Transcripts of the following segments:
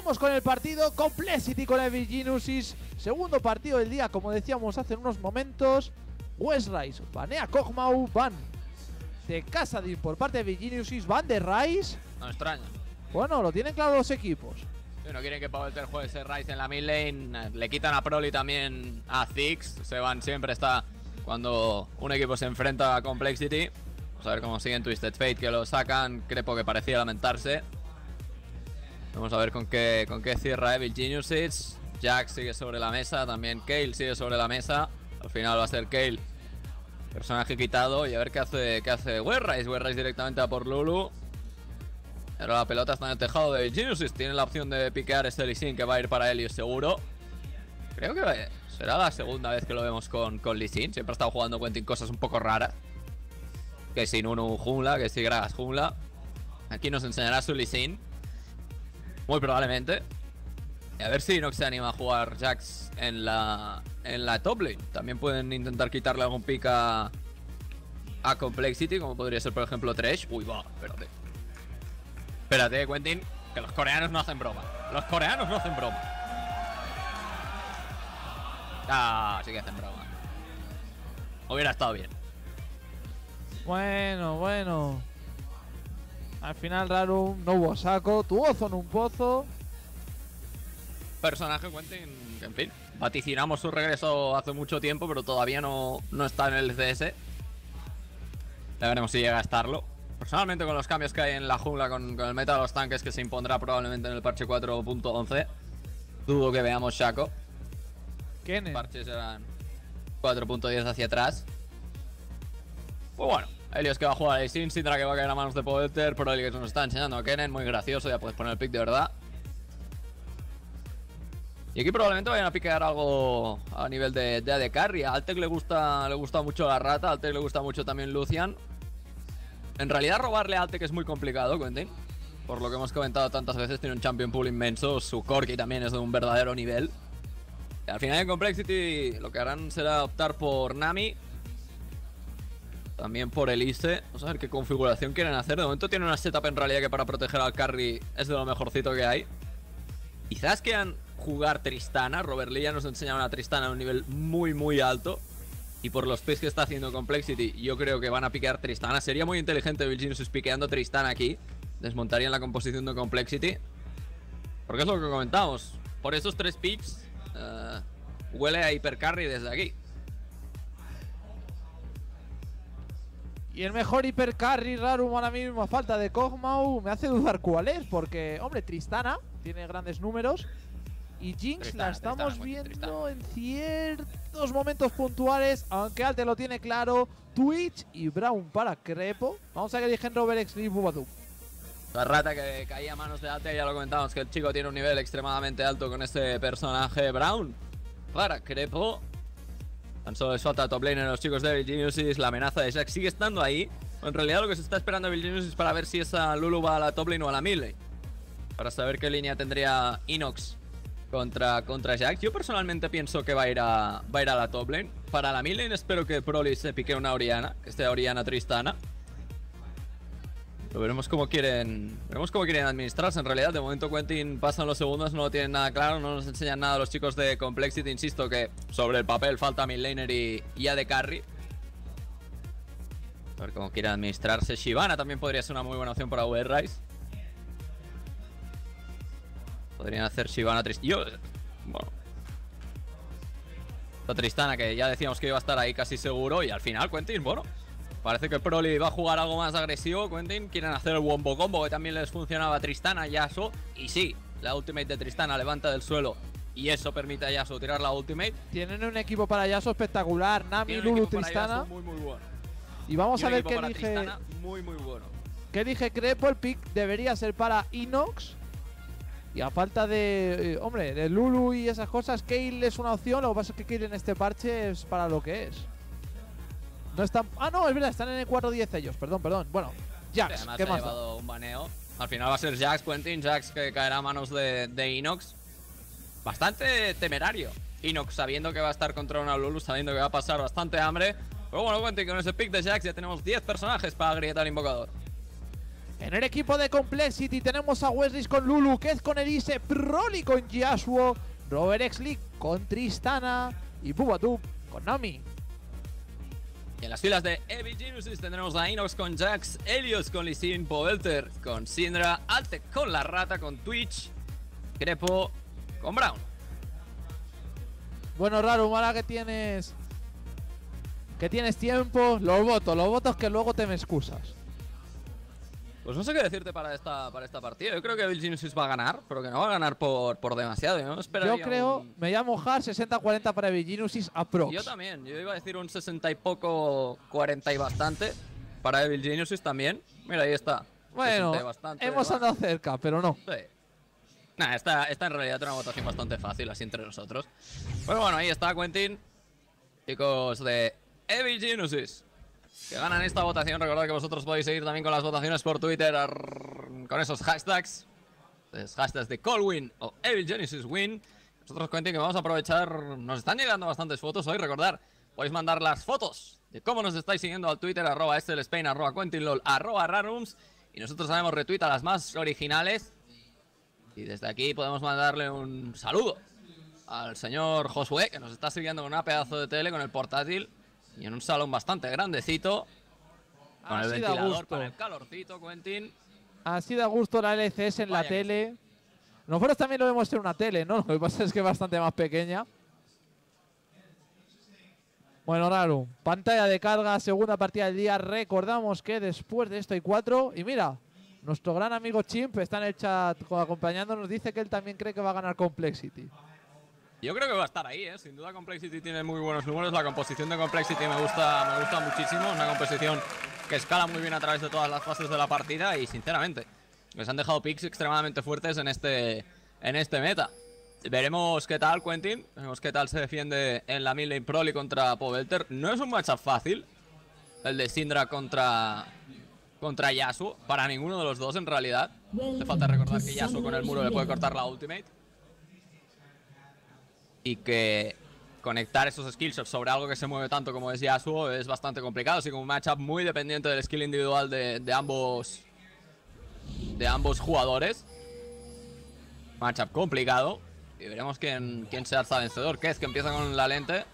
Vamos con el partido Complexity con Evil Geniuses. Segundo partido del día, como decíamos hace unos momentos. Westrise banea Kog'Maw, van de Kassadin por parte de Evil Geniuses, van de Ryze. No me extraña. Bueno, lo tienen claro los equipos. Si no quieren que Powelter juegue ese Ryze en la mid lane, le quitan a Proli también a Ziggs. Sevan siempre está cuando un equipo se enfrenta a Complexity. Vamos a ver cómo siguen Twisted Fate, que lo sacan. Crepo que parecía lamentarse. Vamos a ver con qué cierra Evil Geniuses. Jax sigue sobre la mesa, también Kayle sigue sobre la mesa. Al final va a ser Kayle personaje quitado. Y a ver qué hace Westrise. Westrise directamente a por Lulu. Pero la pelota está en el tejado de Evil Geniuses. Tiene la opción de piquear este Lee Sin, que va a ir para Helios seguro. Creo que será la segunda vez que lo vemos con Lee Sin. Siempre ha estado jugando Quentin cosas un poco raras. Que si Nunu jungla, que si Gragas jungla. Aquí nos enseñará su Lee Sin. Muy probablemente. Y a ver si Inox se anima a jugar Jax en la top lane. También pueden intentar quitarle algún pick a Complexity, como podría ser por ejemplo Thresh. Uy, va, espérate. Espérate, Quentin, que los coreanos no hacen broma. Los coreanos no hacen broma. Ah, sí que hacen broma. Hubiera estado bien. Bueno. Al final Rarum no hubo saco, tuvo Ozo en un pozo. Personaje Quentin, que en fin, vaticinamos su regreso hace mucho tiempo, pero todavía no está en el CS. Ya veremos si llega a estarlo. Personalmente, con los cambios que hay en la jungla, con el meta de los tanques que se impondrá probablemente en el parche 4.11, dudo que veamos Shaco. Kennen. Los parches serán 4.10 hacia atrás. Pues bueno, Helios que va a jugar a Sin, Syndra que va a caer a manos de Powelter, Proli que nos está enseñando a Kennen, muy gracioso, ya puedes poner el pick de verdad. Y aquí probablemente vayan a piquear algo a nivel de AD Carry. A Altec le gusta mucho la rata, a Altec le gusta mucho también Lucian. En realidad robarle a Altec es muy complicado, Quentin. Por lo que hemos comentado tantas veces, tiene un champion pool inmenso, su Corki también es de un verdadero nivel. Y al final en Complexity lo que harán será optar por Nami. También por Elise. Vamos a ver qué configuración quieren hacer. De momento tiene una setup en realidad que para proteger al carry es de lo mejorcito que hay. Quizás quieran jugar Tristana. Robert Lee ya nos enseña una Tristana a un nivel muy alto. Y por los picks que está haciendo Complexity, yo creo que van a piquear Tristana. Sería muy inteligente Evil Geniuses piqueando Tristana aquí. Desmontarían la composición de Complexity. Porque es lo que comentamos. Por esos 3 picks huele a hipercarry desde aquí. Y el mejor hipercarry Rarum ahora mismo a falta de Kog'Maw me hace dudar cuál es, porque, hombre, Tristana tiene grandes números y Jinx la estamos viendo en ciertos momentos puntuales, aunque Alte lo tiene claro. Twitch y Braum para Crepo. Vamos a que eligen Robert X y Bubadub. La rata que caía a manos de Alte, ya lo comentamos, que el chico tiene un nivel extremadamente alto con este personaje. Braum para Crepo. Tan solo swap a top lane en los chicos de Evil Geniuses. La amenaza de Jax sigue estando ahí. En realidad lo que se está esperando Evil Geniuses es para ver si esa Lulu va a la top lane o a la mid lane, para saber qué línea tendría Inox contra Jax. Yo personalmente pienso que va a ir a la top lane. Para la mid lane espero que Proli se pique una Orianna, que esté Orianna Tristana. Pero veremos cómo quieren administrarse. En realidad, de momento Quentin pasan los segundos, no lo tienen nada claro, no nos enseñan nada los chicos de Complexity. Insisto que sobre el papel falta midlaner y AD Carry. A ver cómo quieren administrarse. Shyvana también podría ser una muy buena opción para Westrise. Podrían hacer Shyvana Tristana. Bueno, la Tristana, que ya decíamos que iba a estar ahí casi seguro. Y al final Quentin, bueno, parece que Proli va a jugar algo más agresivo. Quentin quieren hacer el wombo combo que también les funcionaba a Tristana, Yasuo. Y sí, la ultimate de Tristana levanta del suelo y eso permite a Yasuo tirar la ultimate. Tienen un equipo para Yasuo espectacular. Nami, Lulu, Tristana. Muy bueno. Y vamos a ver qué elige. Tristana, muy bueno. ¿Qué elige Crepo? El pick debería ser para Inox. Y a falta de, hombre, de Lulu y esas cosas, Kayle es una opción. Lo que pasa es que Kayle en este parche es para lo que es. No están. Ah, no, es verdad, están en el 4-10 ellos. Perdón. Bueno, Jax, además ¿qué ha más? llevado un baneo. Al final va a ser Jax, Quentin. Jax que caerá a manos de Inox. Bastante temerario. Inox sabiendo que va a estar contra una Lulu, sabiendo que va a pasar bastante hambre. Pero bueno, Quentin, con ese pick de Jax ya tenemos 10 personajes para grietar al invocador. En el equipo de Complexity tenemos a Wesley con Lulu, Kez con Elise, Broly con Yasuo, Robert Exley con Tristana y Bubatu con Nami. Y en las filas de Evil Geniuses tendremos a Inox con Jax, Helios con Lee Sin, Povelter con Syndra, Altec con La Rata con Twitch, Crepo con Brown. Bueno, Rarum, ahora que tienes tiempo, los votos que luego te me excusas. Pues no sé qué decirte para esta partida. Yo creo que Evil Geniuses va a ganar, pero que no va a ganar por demasiado. Yo esperaría Yo creo, me voy a mojar 60-40 para Evil Geniuses aprox. Yo también, yo iba a decir un 60 y poco, 40 y bastante para Evil Geniuses también. Mira, ahí está. Bueno, bastante, hemos andado cerca, pero no. Sí. Nah, esta en realidad era una votación bastante fácil, así entre nosotros. Pero bueno, ahí está Quentin. Chicos de Evil Geniuses que ganan esta votación. Recordad que vosotros podéis seguir también con las votaciones por Twitter con esos hashtags. Hashtags de Colwin o Evil Geniuses Win. Nosotros, Quentin, que vamos a aprovechar. Nos están llegando bastantes fotos hoy. Recordad, podéis mandar las fotos de cómo nos estáis siguiendo al Twitter, @EstelSpain, @QuentinLol, @Rarums. Y nosotros haremos retweet a las más originales. Y desde aquí podemos mandarle un saludo al señor Josué, que nos está siguiendo con una pedazo de tele, con el portátil. Y en un salón bastante grandecito. Con el ventilador para el calorcito, Quentin. Así da gusto la LCS en la tele. Nosotros también lo vemos en una tele, ¿no? Lo que pasa es que es bastante más pequeña. Bueno, Rarum, pantalla de carga, segunda partida del día. Recordamos que después de esto hay 4. Y mira, nuestro gran amigo Chimp está en el chat acompañándonos. Dice que él también cree que va a ganar Complexity. Yo creo que va a estar ahí, ¿eh? Sin duda Complexity tiene muy buenos números. La composición de Complexity me gusta muchísimo. Una composición que escala muy bien a través de todas las fases de la partida. Y sinceramente, les han dejado picks extremadamente fuertes en este meta. Veremos qué tal, Quentin. Veremos qué tal se defiende en la mid lane Broly contra Povelter. No es un matchup fácil el de Syndra contra Yasuo. Para ninguno de los dos, en realidad. Hace falta recordar que Yasuo con el muro le puede cortar la ultimate. Y que conectar esos skillshots sobre algo que se mueve tanto como es Yasuo es bastante complicado. Así como un matchup muy dependiente del skill individual de ambos jugadores. Matchup complicado. Y veremos quién se alza vencedor. Kez, que empieza con la lente.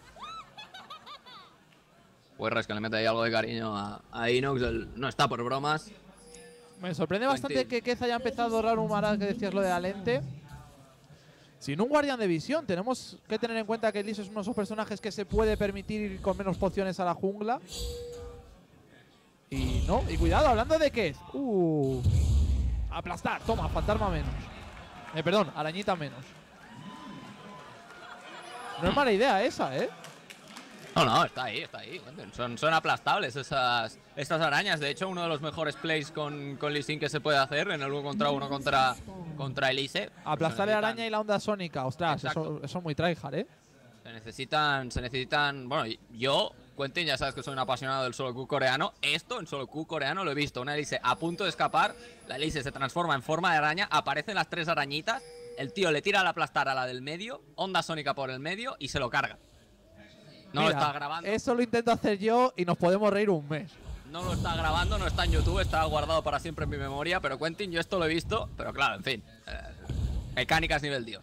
Pues que le mete ahí algo de cariño a Inox. No está por bromas. Me sorprende bastante que Kez haya empezado raro ahora que decías lo de la lente. Sin un guardián de visión, tenemos que tener en cuenta que Elise es uno de esos personajes que se puede permitir ir con menos pociones a la jungla. Y no, y cuidado, hablando de Kez. Aplastar, toma, fantasma menos. Perdón, arañita menos. No es mala idea esa, ¿eh? No, está ahí. Son aplastables estas arañas. De hecho, uno de los mejores plays con Lee Sin que se puede hacer en el 1 contra 1 contra Elise. Aplastar la araña y la onda sónica. Ostras, eso es muy tryhard, ¿eh? Se necesitan. Bueno, yo, Quentin, ya sabes que soy un apasionado del solo Q coreano. Esto en solo Q coreano lo he visto. Una Elise a punto de escapar. La Elise se transforma en forma de araña. Aparecen las 3 arañitas. El tío le tira al aplastar a la del medio. Onda sónica por el medio y se lo carga. No lo está grabando. Eso lo intento hacer yo y nos podemos reír un mes. No lo está grabando, no está en YouTube, está guardado para siempre en mi memoria. Pero Quentin, yo esto lo he visto. Pero claro, en fin. Mecánicas nivel Dios.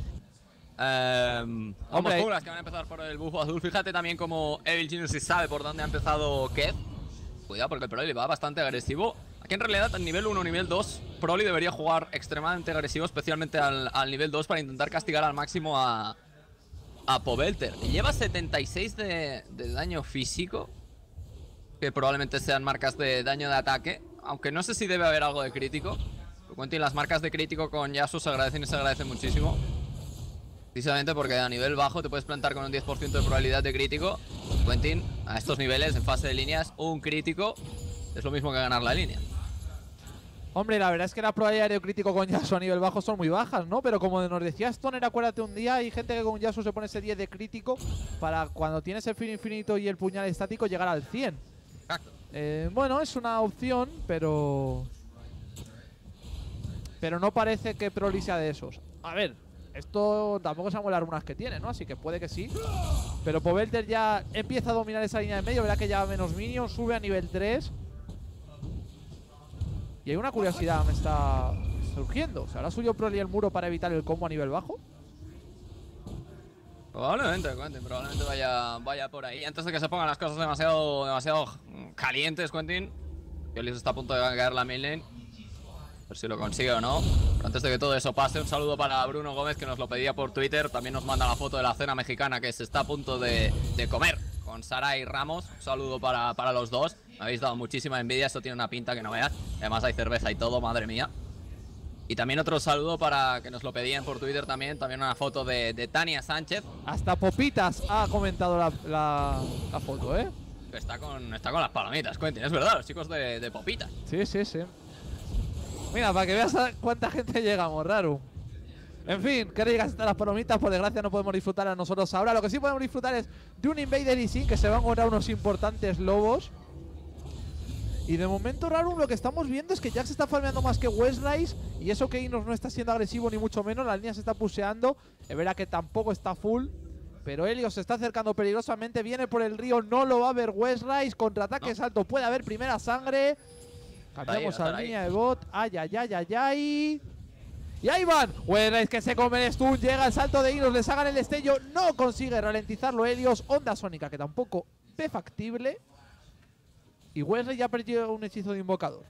Ambos junglas que van a empezar por el bufo azul. Fíjate también como Evil Geniuses sabe por dónde ha empezado Kez. Cuidado porque el Broly va bastante agresivo. Aquí en realidad en nivel 1 nivel 2 Broly debería jugar extremadamente agresivo, especialmente al nivel 2 para intentar castigar al máximo a Povelter. Lleva 76 de daño físico, que probablemente sean marcas de daño de ataque, aunque no sé si debe haber algo de crítico. Quentin, las marcas de crítico con Yasuo se agradecen y se agradecen muchísimo, precisamente porque a nivel bajo te puedes plantar con un 10% de probabilidad de crítico. Quentin, a estos niveles en fase de líneas, un crítico es lo mismo que ganar la línea. Hombre, la verdad es que la probabilidad de crítico con Yasuo a nivel bajo son muy bajas, ¿no? Pero como nos decía Stoner, acuérdate un día, hay gente que con Yasuo se pone ese 10 de crítico para cuando tienes el fin infinito y el puñal estático llegar al 100. Exacto. Bueno, es una opción, pero no parece que Broly sea de esos. A ver, esto tampoco sabemos las runas que tiene, ¿no? Así que puede que sí. Pero Povelter ya empieza a dominar esa línea de medio, verá que ya menos minions, sube a nivel 3. Y hay una curiosidad me está surgiendo. ¿Se habrá subido Proli el muro para evitar el combo a nivel bajo? Probablemente, Quentin, probablemente vaya por ahí. Antes de que se pongan las cosas demasiado calientes, Quentin. Elios está a punto de caer la mid lane. A ver si lo consigue o no. Pero antes de que todo eso pase, un saludo para Bruno Gómez, que nos lo pedía por Twitter. También nos manda la foto de la cena mexicana que se está a punto de comer con Sara y Ramos. Un saludo para los dos. Me habéis dado muchísima envidia, esto tiene una pinta que no veas. Además hay cerveza y todo, madre mía. Y también otro saludo para que nos lo pedían por Twitter también una foto de Tania Sánchez. Hasta Popitas ha comentado la foto, ¿eh? Está con las palomitas, Quentin, es verdad, los chicos de Popitas. Sí, sí, sí. Mira, para que veas a cuánta gente llegamos, Raru. En fin, que digas hasta las palomitas, por desgracia no podemos disfrutar a nosotros ahora. Lo que sí podemos disfrutar es de un Invader y Sin, que se van a encontrar unos importantes lobos. Y de momento, Raru, lo que estamos viendo es que Jax está farmeando más que Westrise. Y eso que Inos no está siendo agresivo ni mucho menos. La línea se está puseando. Es verdad que tampoco está full. Pero Helios se está acercando peligrosamente. Viene por el río, no lo va a ver Westrise. Contraataque salto, puede haber primera sangre. Cambiamos a la línea de bot. Ay, ay, ay, ay, ay. Y ahí van. Westrise que se come el stun. Llega el salto de Inos, le sacan el destello. No consigue ralentizarlo Helios. Onda sónica que tampoco ve factible. Y Wesley ya ha perdido un hechizo de invocador.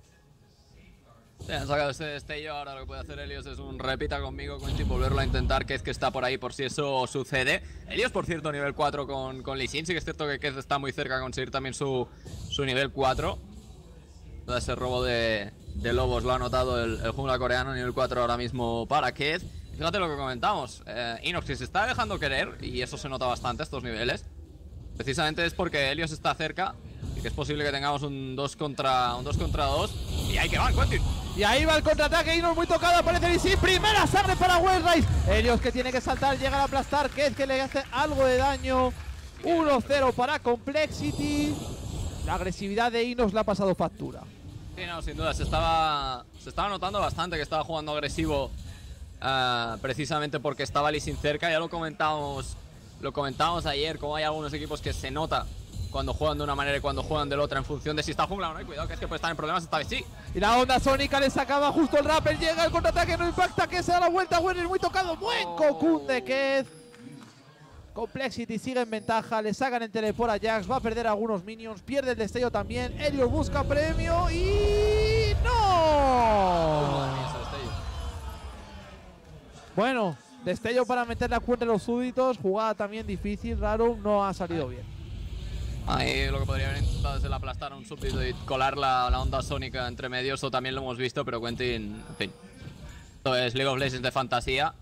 Se han sacado este destello, ahora lo que puede hacer Helios es un repita conmigo, Quentin, volverlo a intentar. Kez que está por ahí por si eso sucede. Helios, por cierto, nivel 4 con Lee Sin. Sí que es cierto que Kez está muy cerca de conseguir también su nivel 4. Todo ese robo de lobos lo ha notado el jungla coreano, nivel 4 ahora mismo para Kez. Fíjate lo que comentamos, Inox se está dejando querer, y eso se nota bastante estos niveles. Precisamente es porque Helios está cerca y que es posible que tengamos un 2 contra 2. Y ahí que van, Quentin. Y ahí va el contraataque, Inos muy tocado, aparece Lee Sin. Primera sangre para Westrise. Helios que tiene que saltar, llega a aplastar. Kez que le hace algo de daño. 1-0 para Complexity. La agresividad de Inos le ha pasado factura. Sí, no, sin duda, se estaba notando bastante que estaba jugando agresivo, precisamente porque estaba Lee Sin cerca. Ya lo comentábamos ayer, como hay algunos equipos que se nota cuando juegan de una manera y cuando juegan de la otra en función de si está jungla o no. Y cuidado que es que puede estar en problemas esta vez, sí. Y la onda sónica le sacaba justo el Rapper. Llega el contraataque, no impacta, que se da la vuelta. Werner muy tocado, buen Cocoon de Kez. Complexity sigue en ventaja, le sacan el teleport a Jax, va a perder algunos minions, pierde el destello también. Helios busca premio y ¡no! Bueno, destello para meter la cuenta de los súbditos, jugada también difícil, raro, no ha salido bien. Ahí lo que podría haber intentado es el aplastar a un súbdito y colar la onda sónica entre medios, eso también lo hemos visto, pero Quentin, en fin. Esto es League of Legends de fantasía.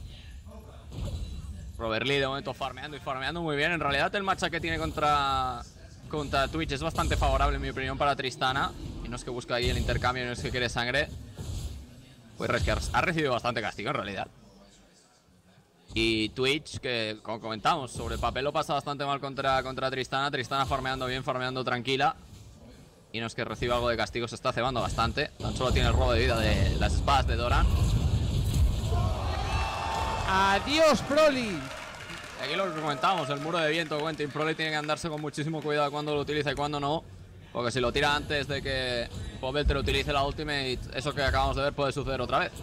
Robert Lee de momento farmeando y farmeando muy bien. En realidad el matchup que tiene contra Twitch es bastante favorable en mi opinión para Tristana. Y no es que busca ahí el intercambio, no es que quiere sangre. Pues ha recibido bastante castigo en realidad. Y Twitch, que como comentamos, sobre el papel lo pasa bastante mal contra Tristana. Tristana farmeando bien, farmeando tranquila. Y no es que reciba algo de castigo, se está cebando bastante. Tan solo tiene el robo de vida de las espadas de Doran. Adiós, Proli. Aquí lo que comentábamos, el muro de viento, Quentin. Proli tiene que andarse con muchísimo cuidado cuando lo utiliza y cuando no. Porque si lo tira antes de que Pobelter utilice la ultimate, eso que acabamos de ver puede suceder otra vez.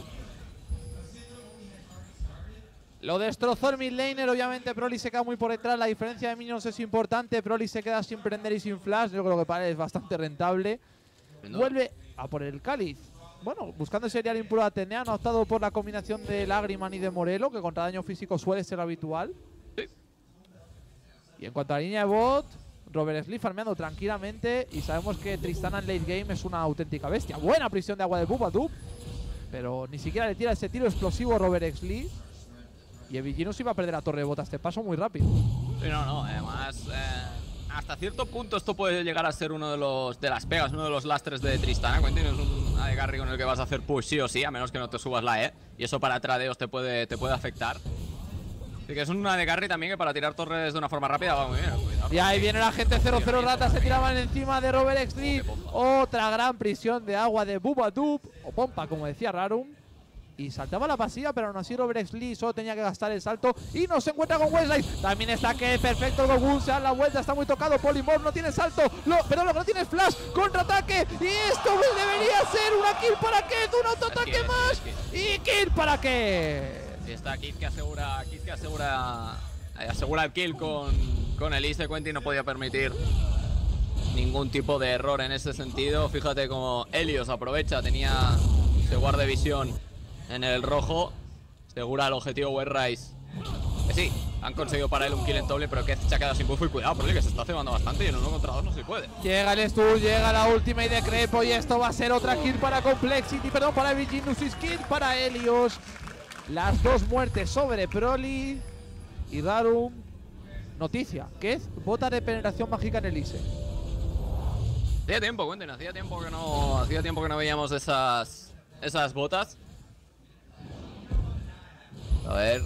Lo destrozó el mid laner, obviamente Proli se queda muy por detrás, la diferencia de minions es importante. Proli se queda sin prender y sin flash, yo creo que para él es bastante rentable. Vuelve a por el cáliz. Bueno, buscando serial impuro a Atenea, no ha optado por la combinación de Lagriman y de Morelo, que contra daño físico suele ser habitual. Sí. Y en cuanto a la línea de bot, Robert Slee farmeando tranquilamente. Y sabemos que Tristana en late game es una auténtica bestia. Buena prisión de agua de Bubadub, pero ni siquiera le tira ese tiro explosivo a Robert Slee. Y Eviginus iba a perder la torre de bot a este paso muy rápido. Sí, no, además, hasta cierto punto esto puede llegar a ser uno de las pegas, uno de los lastres de Tristana. Quentin, es un AD carry con el que vas a hacer push sí o sí, a menos que no te subas la E. Y eso para tradeos te puede afectar. Así que es un AD carry también que para tirar torres de una forma rápida va muy bien. Cuidado. Y ahí viene la gente 0-0 ratas, se tiraban encima de Robert X3. Otra gran prisión de agua de Bubadub, o Pompa, como decía Rarum. y saltaba la pasiva, pero aún así Robert Lee solo tenía que gastar el salto y no se encuentra con Wesley. También está que perfecto el Goku, se da la vuelta, está muy tocado. Polymorph no tiene salto, pero lo que no tiene es flash, contraataque, y esto debería ser una kill para Keth, un autoataque más y kill para Keth. Y está Kid que asegura el kill con Elise. Quentin no podía permitir ningún tipo de error en ese sentido. Fíjate como Helios aprovecha, se guarda visión en el rojo, segura el objetivo Westrise. Que sí, han conseguido para él un kill en doble, pero que se ha quedado sin buff. Y cuidado, Broly, que se está cebando bastante y en 1 contra 2 no se puede. Llega el stun, llega la ultimate de Crepo y esto va a ser otra kill para Complexity, perdón, para Virginus, kill para Helios. Las 2 muertes sobre Broly y Rarum. Noticia, que es bota de penetración mágica en Elise. Hacía tiempo, Quentin, hacía tiempo que no veíamos esas botas. A ver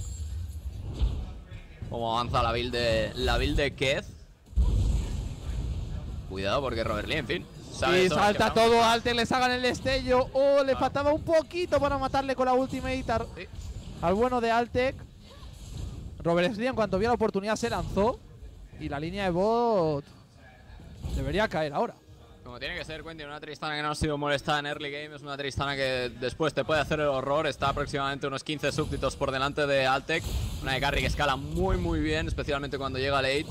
cómo avanza la build de Keth. Cuidado porque Robert Lee, en fin, y salta todo, Altec le sacan el destello. Oh, le faltaba un poquito para matarle con la ultimate al bueno de Altec. Robert Lee, en cuanto vio la oportunidad, se lanzó. Y la línea de bot debería caer ahora. Como tiene que ser, Quentin, una Tristana que no ha sido molestada en early game. Es una Tristana que después te puede hacer el horror. Está aproximadamente unos 15 súbditos por delante de Altec. Una de carry que escala muy bien, especialmente cuando llega late.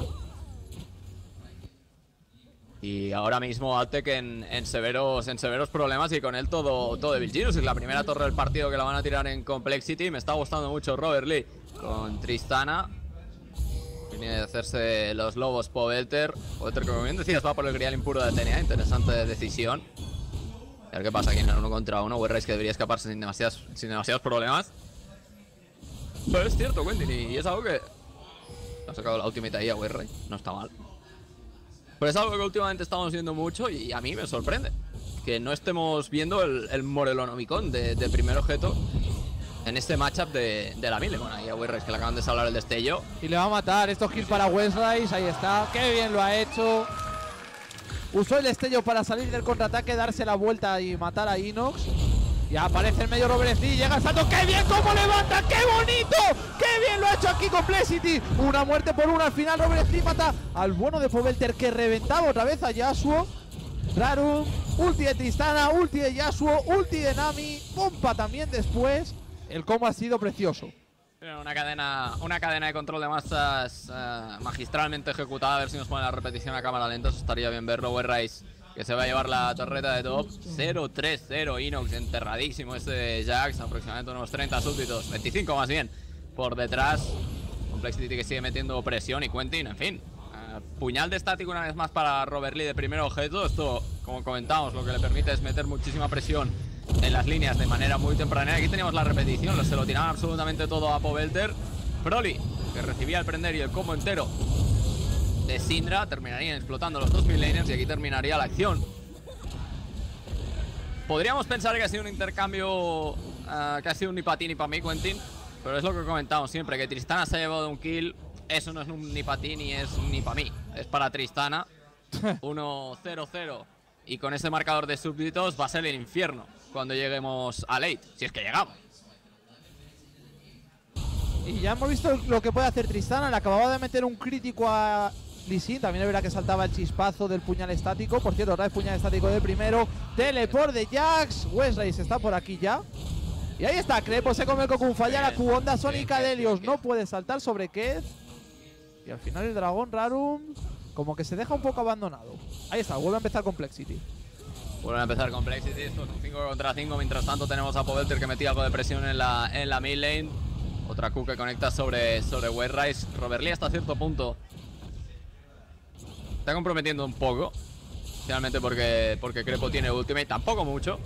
Y ahora mismo Altec en severos problemas, y con él todo de Virginus. Es la primera torre del partido que la van a tirar en Complexity. Me está gustando mucho Robert Lee con Tristana. Viene de hacerse los lobos Pobelter. Pobelter, como bien decías, va por el grial impuro de TNA. Interesante decisión. A ver qué pasa aquí en el 1 contra 1. Westrise que debería escaparse sin demasiados problemas. Pero es cierto, Quentin, y es algo que... Ha sacado la ultimate ahí a Westrise. No está mal. Pero es algo que últimamente estamos viendo mucho y a mí me sorprende que no estemos viendo el Morelonomicon de primer objeto en este matchup de la Mille. Bueno, ahí a Westrise que le acaban de salvar el destello. Y le va a matar. Estos kills para Westrise. Ahí está. Qué bien lo ha hecho. Usó el destello para salir del contraataque, darse la vuelta y matar a Inox. Y aparece en medio Robert Lee. Llega el salto. ¡Qué bien cómo levanta! ¡Qué bonito! ¡Qué bien lo ha hecho aquí Complexity! Una muerte por una. Al final Robert Lee mata al bueno de Pobelter, que reventaba otra vez a Yasuo. Rarum. Ulti de Tristana. Ulti de Yasuo. Ulti de Nami. Pompa también después. El combo ha sido precioso. Una cadena de control de masas magistralmente ejecutada. A ver si nos ponen la repetición a cámara lenta. Eso estaría bien verlo. Westrise que se va a llevar la torreta de top. 0-3-0. Inox enterradísimo. Jax, aproximadamente unos 30 súbditos. 25 más bien. Por detrás. Complexity que sigue metiendo presión. Y Quentin, en fin. Puñal de estático una vez más para Robert Lee de primer objeto. Esto, como comentamos, lo que le permite es meter muchísima presión en las líneas de manera muy temprana. Aquí tenemos la repetición, se lo tiraban absolutamente todo a Pobelter. Broly, que recibía el prender y el combo entero de Syndra, terminarían explotando los 2 midlaners y aquí terminaría la acción. Podríamos pensar que ha sido un intercambio, que ha sido un ni para ti ni para mí, Quentin, pero es lo que comentamos siempre, que Tristana se ha llevado un kill. Eso no es un ni para ti ni es ni para mí, es para Tristana. 1-0-0 y con ese marcador de súbditos va a ser el infierno cuando lleguemos a late, si es que llegamos. Y ya hemos visto lo que puede hacer Tristana. Le acababa de meter un crítico a Lee Sin. También es verdad que saltaba el chispazo del puñal estático. Por cierto, otra vez puñal estático del primero. Teleport de Jax. Westrise está por aquí ya. Y ahí está, Crepo se come el Cocoon. Falla la Q-Onda sónica de Helios. No puede saltar sobre Keth. Y al final el dragón Rarum como que se deja un poco abandonado. Ahí está, vuelve a empezar Complexity. Vuelve a empezar Complexity. Esto es un 5 contra 5. Mientras tanto tenemos a Pobelter que metía algo de presión en la mid lane. Otra Q que conecta sobre Westrise. Robert Lee hasta cierto punto está comprometiendo un poco. Finalmente porque Crepo tiene ultimate. Tampoco mucho.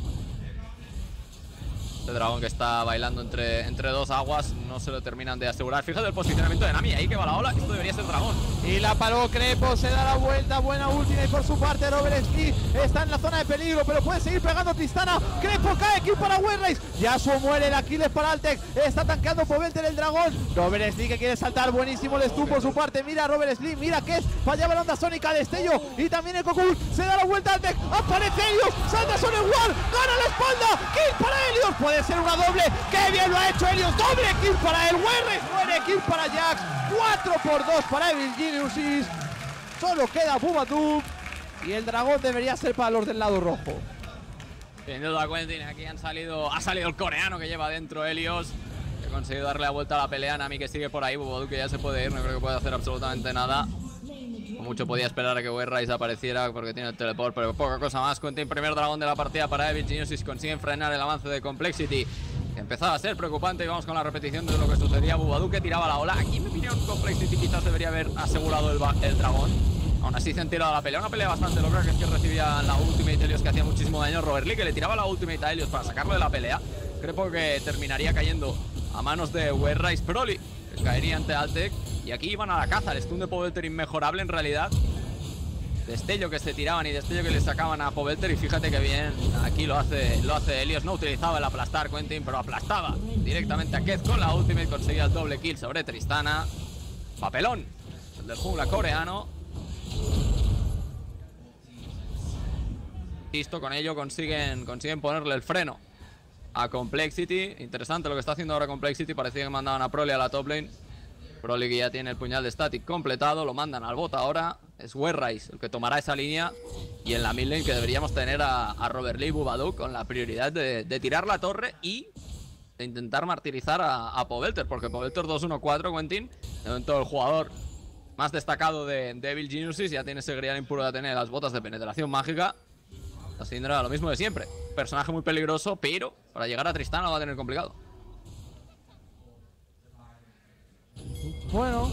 Este dragón que está bailando entre dos aguas. No se lo terminan de asegurar. Fíjate el posicionamiento de Nami. Ahí que va la ola. Esto debería ser dragón. Y la paró Crepo. Se da la vuelta. Buena ultimate por su parte. Robert Lee está en la zona de peligro, pero puede seguir pegando Tristana. Crepo cae. Kill para Westrise. Yasuo muere. El kill es para Altec. Está tanqueando Pobelter el dragón. Robert Lee que quiere saltar. Buenísimo el stun por su parte. Mira Robert Lee. Mira que es. Fallaba la onda sónica. Destello. Y también el Cocoon. Se da la vuelta Altec. Aparece Helios. Salta sobre el wall. Gana la espalda. Kill para Helios. Puede puede ser una doble. ¡Qué bien lo ha hecho Helios! ¡Doble kill para el Werre! ¡Muere kill para Jax! 4-2 para Evil Geniuses. Solo queda Bubadub. Y el dragón debería ser para los del lado rojo. Sin duda, Quentin, aquí ha salido el coreano que lleva dentro Helios. He conseguido darle la vuelta a la pelea. Nami que sigue por ahí. Bubadub que ya se puede ir. No creo que pueda hacer absolutamente nada. Como mucho podía esperar a que Werrise apareciera porque tiene el teleport, pero poca cosa más. Quentin, primer dragón de la partida para Evil Geniuses. Consiguen frenar el avance de Complexity, que empezaba a ser preocupante. Y vamos con la repetición de lo que sucedía. Bubadub que tiraba la ola. Aquí, en mi opinión, Complexity quizás debería haber asegurado el dragón. Aún así se han tirado la pelea. Una pelea bastante loca, que es que recibía la ultimate Helios, que hacía muchísimo daño. Robert Lee, que le tiraba la ultimate a Helios para sacarlo de la pelea. Creo que terminaría cayendo a manos de Werrise. Broly, que caería ante Altec. Y aquí iban a la caza. El stun de Pobelter inmejorable en realidad. Destello que se tiraban y destello que le sacaban a Pobelter. Y fíjate que bien aquí lo hace Helios. No utilizaba el aplastar, Quentin, pero aplastaba directamente a Kez con la ultimate. Conseguía el doble kill sobre Tristana. Papelón, el del jungla coreano. Listo, con ello consiguen ponerle el freno a Complexity. Interesante lo que está haciendo ahora Complexity. Parecía que mandaban a Broly a la top lane. Broly que ya tiene el puñal de static completado. Lo mandan al bot ahora. Es Werrise el que tomará esa línea. Y en la mid lane que deberíamos tener a Robert Lee y Bubadub con la prioridad de tirar la torre y de intentar martirizar a Pobelter. Porque Pobelter 2-1-4, Quentin, de momento el jugador más destacado de Evil Geniuses, ya tiene ese grial impuro de tener las botas de penetración mágica. La Syndra, lo mismo de siempre. Personaje muy peligroso, pero para llegar a Tristana lo va a tener complicado. Bueno,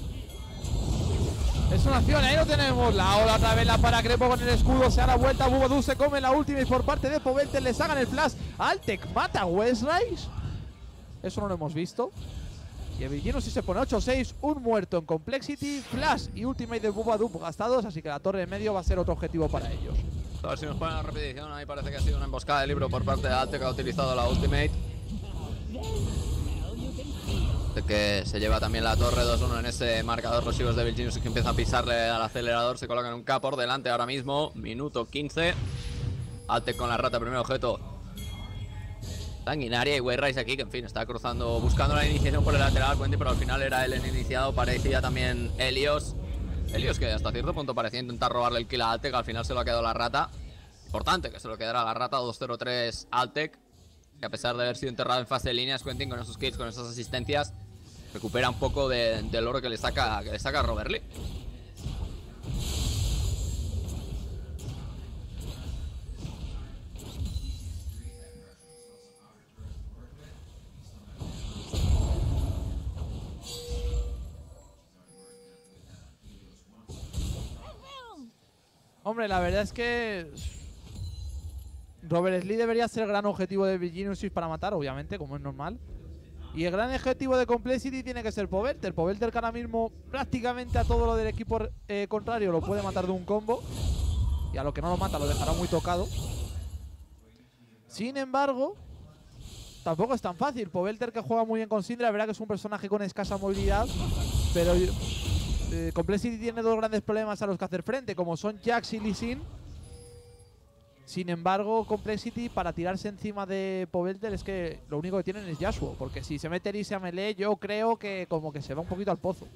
es una acción, ahí lo tenemos. La ola otra vez, la para Crepo con el escudo. Se da la vuelta, Bubadub se come la última y por parte de Pobelter le sacan el flash. Altec mata a Werrise. Eso no lo hemos visto. Y Evil Geniuses se pone 8-6, un muerto en Complexity, flash y ultimate de Bubadub gastados. Así que la torre de medio va a ser otro objetivo para ellos. A ver si nos ponen la repetición. Ahí parece que ha sido una emboscada de libro por parte de Altec, que ha utilizado la ultimate. Que se lleva también la torre 2-1 en ese marcador. Los hijos de Evil Geniuses que empieza a pisarle al acelerador. Se colocan un K por delante ahora mismo. Minuto 15. Altec con la rata, primer objeto. Sanguinaria y Werrise aquí, que en fin, está cruzando, buscando la iniciación por el lateral, Quentin, pero al final era él el iniciado. Parecía también Helios. Helios que hasta cierto punto parecía intentar robarle el kill a Altec. Al final se lo ha quedado la rata. Importante que se lo quedara la rata. 2-0-3 Altec, que a pesar de haber sido enterrado en fase de líneas, Quentin, con esos kills, con esas asistencias, recupera un poco del oro que le saca Robert Lee. Hombre, la verdad es que Robert Lee debería ser el gran objetivo de Evil Geniuses para matar, obviamente, como es normal. Y el gran objetivo de Complexity tiene que ser Pobelter. Pobelter, que ahora mismo prácticamente a todo lo del equipo contrario lo puede matar de un combo. Y a lo que no lo mata lo dejará muy tocado. Sin embargo, tampoco es tan fácil. Pobelter, que juega muy bien con Syndra, la verdad que es un personaje con escasa movilidad. Pero Complexity tiene dos grandes problemas a los que hacer frente, como son Jax y Lee Sin. Sin embargo, Complexity, para tirarse encima de Pobelter, es que lo único que tienen es Yasuo. Porque si se mete Elise a melee, yo creo que como que se va un poquito al pozo.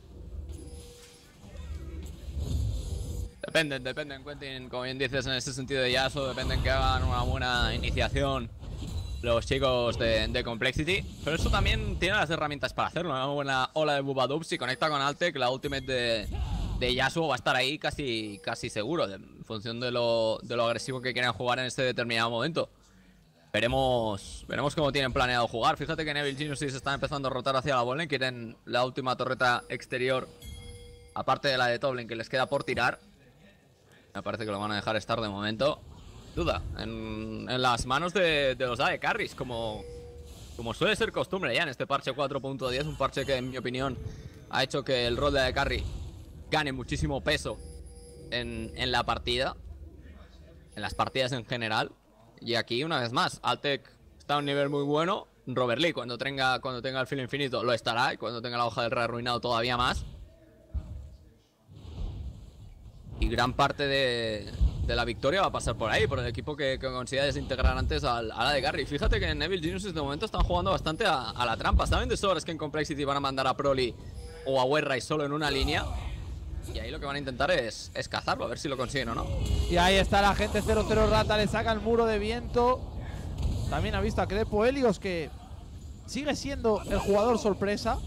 Dependen, Quentin, como bien dices, en ese sentido de Yasuo. Dependen que hagan una buena iniciación los chicos de Complexity. Pero eso también tiene las herramientas para hacerlo. Una buena ola de Bubadub. Si conecta con Altec, la ultimate de Yasuo va a estar ahí casi seguro, en función de lo agresivo que quieran jugar en este determinado momento. Veremos cómo tienen planeado jugar. Fíjate que Evil Geniuses están empezando a rotar hacia la botlane. Quieren la última torreta exterior, aparte de la de top lane que les queda por tirar. Me parece que lo van a dejar estar de momento. Duda en las manos de los AD Carries, como suele ser costumbre ya en este parche 4.10. Un parche que, en mi opinión, ha hecho que el rol de AD Carry gane muchísimo peso en la partida, en las partidas en general. Y aquí, una vez más, Altec está a un nivel muy bueno. Robert Lee, cuando tenga el filo infinito, lo estará. Y cuando tenga la hoja del rey arruinado, todavía más. Y gran parte de la victoria va a pasar por ahí, por el equipo que consiga desintegrar antes al AD Carry. Fíjate que en Evil Geniuses de momento están jugando bastante a la trampa. Saben de sobras que en Complexity van a mandar a Proli o a Werrai solo en una línea. Y ahí lo que van a intentar es cazarlo, a ver si lo consiguen o no. Y ahí está la gente 0-0 Rata, le saca el muro de viento. También ha visto a Crepo Helios, que sigue siendo el jugador sorpresa.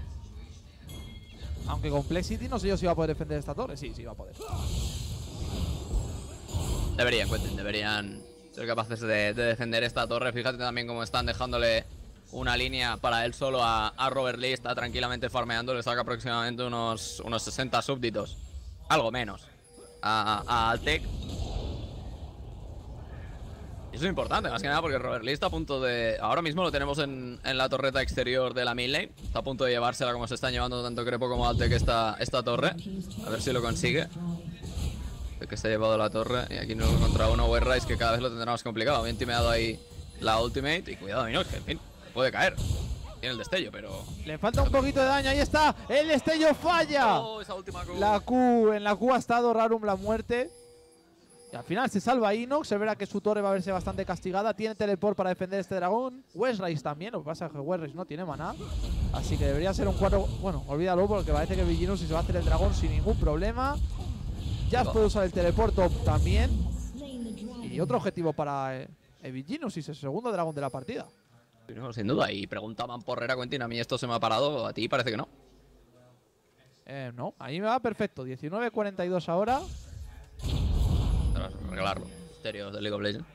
Aunque Complexity no sé yo si va a poder defender esta torre. Sí, sí va a poder. Deberían, Quentin, deberían ser capaces de defender esta torre. Fíjate también cómo están dejándole una línea para él solo a Robert Lee. Está tranquilamente farmeando, le saca aproximadamente unos 60 súbditos. Algo menos a Altec. Y eso es importante, más que nada porque Robert Lee está a punto de... Ahora mismo lo tenemos en la torreta exterior de la mid lane. Está a punto de llevársela como se están llevando tanto Crepo como Altec esta torre. A ver si lo consigue. El que se ha llevado la torre. Y aquí no contra uno Werrai, que cada vez lo tendrá más complicado. Bien timeado ahí la ultimate. Y cuidado, Minox, que en fin, puede caer. Tiene el destello, pero... Le falta un poquito de daño, ahí está. El destello falla. Oh, esa última Q. La Q, en la Q ha estado Rarum la muerte. Y al final se salva Inox, se verá que su torre va a verse bastante castigada. Tiene teleport para defender este dragón. Westrise también, lo que pasa es que Westrise no tiene maná. Así que debería ser un 4... Bueno, olvídalo porque parece que Viginus se va a hacer el dragón sin ningún problema. Jazz puede usar el teleport top también. Y otro objetivo para Viginus, el segundo dragón de la partida. No, sin duda, y preguntaban por Rera Quentin, a mí esto se me ha parado, a ti parece que no. No, a mí me va perfecto, 19:42 ahora. Regalarlo, Misterios de League of Legends.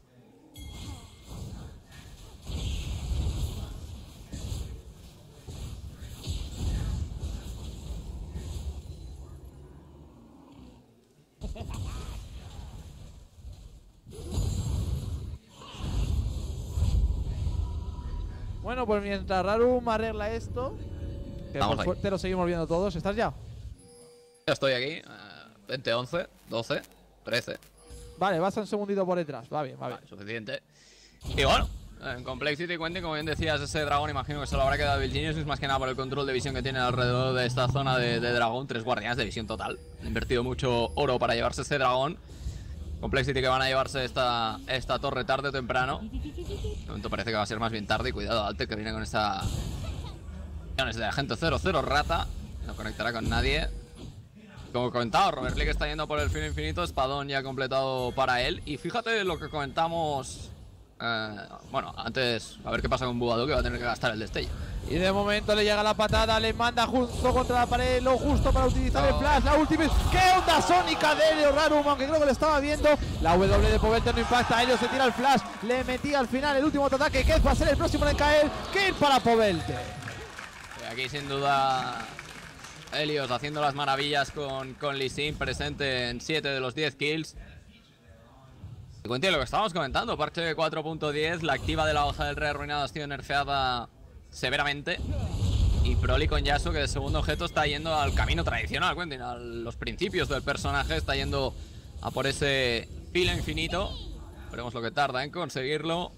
Bueno, pues mientras Rarum arregla esto, que por suerte lo seguimos viendo todos. ¿Estás ya? Ya estoy aquí. 20, 11, 12, 13. Vale, vas un segundito por detrás. Va bien, va bien. Vale, suficiente. Y bueno, en Complexity, Quentin, como bien decías, ese dragón imagino que se lo habrá quedado Evil Genius. Es más que nada por el control de visión que tiene alrededor de esta zona de dragón. 3 guardianes de visión total. Han invertido mucho oro para llevarse ese dragón. Complexity que van a llevarse esta torre tarde o temprano. De momento parece que va a ser más bien tarde. Y cuidado, Altec que viene con esta... de agente 0-0 Rata. No conectará con nadie. Como comentaba, Robert Lee que está yendo por el fin infinito. Espadón ya completado para él. Y fíjate lo que comentamos... bueno, antes a ver qué pasa con Bubadú, que va a tener que gastar el destello. Y de momento le llega la patada, le manda justo contra la pared, lo justo para utilizar el flash, la última. ¡Qué onda sónica de Helio Rarum! Aunque creo que lo estaba viendo. La W de Povelter no impacta, Helio se tira el flash, le metía al final el último ataque, que va a ser el próximo en caer. Kill para Povelter. Aquí sin duda Helios haciendo las maravillas con Lee Sin, presente en 7 de los 10 kills. Y cuéntame lo que estábamos comentando, parche 4.10, la activa de la hoja del rey arruinado ha sido nerfeada severamente. Y Proli con Yasuo, que de segundo objeto está yendo al camino tradicional, Quentin, a los principios del personaje, está yendo a por ese filo infinito. Veremos lo que tarda en conseguirlo.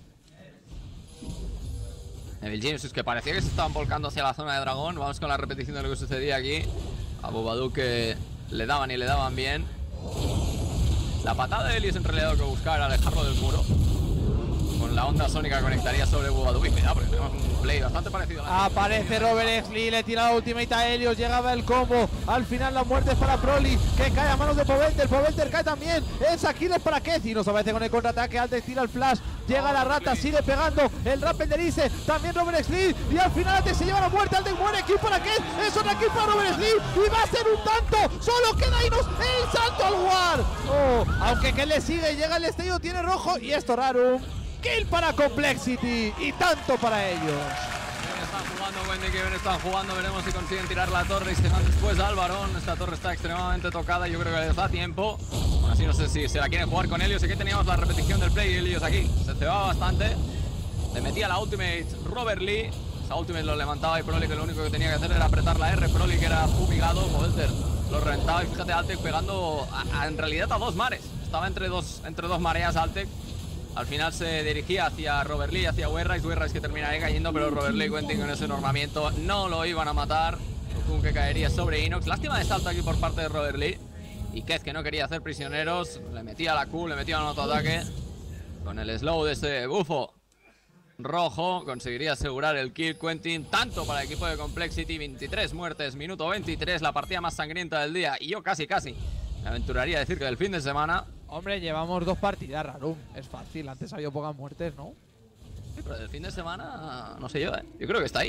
Evil Genius, que parecía que se estaban volcando hacia la zona de dragón. Vamos con la repetición de lo que sucedía aquí. A Bubadú que le daban y le daban bien. La patada de Helios en realidad lo que buscar era alejarlo del muro. Con la onda sónica conectaría sobre Bubadú. Y cuidado, porque tenemos un play bastante parecido. Aparece Robert Exley, le tira la ultimate a Helios. Llegaba el combo. Al final la muerte es para Proli, que cae a manos de Povelter. Povelter cae también. Esa kill es para Kezi. Nos aparece con el contraataque. Altec tira el flash. Llega la rata, sigue pegando el rappel de Lice, también Robert Exley, y al final Altec se lleva la muerte, Altec muere, kill para Kez, es otra kill para Robert Exley, y va a ser un tanto, solo queda Inos, el salto al war. Oh, aunque que le sigue, llega el destello, tiene rojo, y esto Rarum, kill para Complexity, y tanto para ellos. Están jugando, Wendy, que bien están jugando, veremos si consiguen tirar la torre y se van después al varón. Esta torre está extremadamente tocada, yo creo que les da tiempo. Aún así no sé si se la quieren jugar con Helios. Aquí teníamos la repetición del play y Helios aquí se cebaba bastante. Le metía la ultimate Robert Lee. Esa ultimate lo levantaba y Proli que lo único que tenía que hacer era apretar la R. Proli que era fumigado, Povelter lo reventaba y fíjate Altec pegando en realidad a 2 mares. Estaba entre dos mareas Altec. Al final se dirigía hacia Robert Lee, hacia Werrais que terminaría cayendo, pero Robert Lee Quentin con ese normamiento no lo iban a matar. Un que caería sobre Inox. Lástima de salto aquí por parte de Robert Lee. Y Kez, que no quería hacer prisioneros, le metía la Q, le metía un autoataque. Con el slow de ese bufo rojo conseguiría asegurar el kill Quentin, tanto para el equipo de Complexity. 23 muertes, minuto 23, la partida más sangrienta del día. Y yo casi me aventuraría a decir que del fin de semana. Hombre, llevamos 2 partidas, Rarum. Es fácil, antes ha habido pocas muertes, ¿no? Sí, pero del fin de semana, no sé yo, Yo creo que está ahí.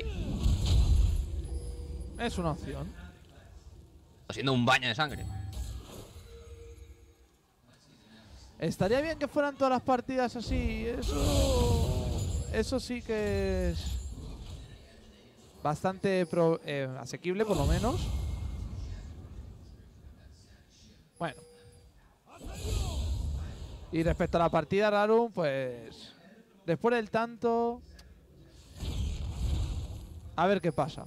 Es una opción. Está siendo un baño de sangre. Estaría bien que fueran todas las partidas así. Eso sí que es bastante asequible, por lo menos. Bueno. Y respecto a la partida, Rarum, pues después del tanto, a ver qué pasa.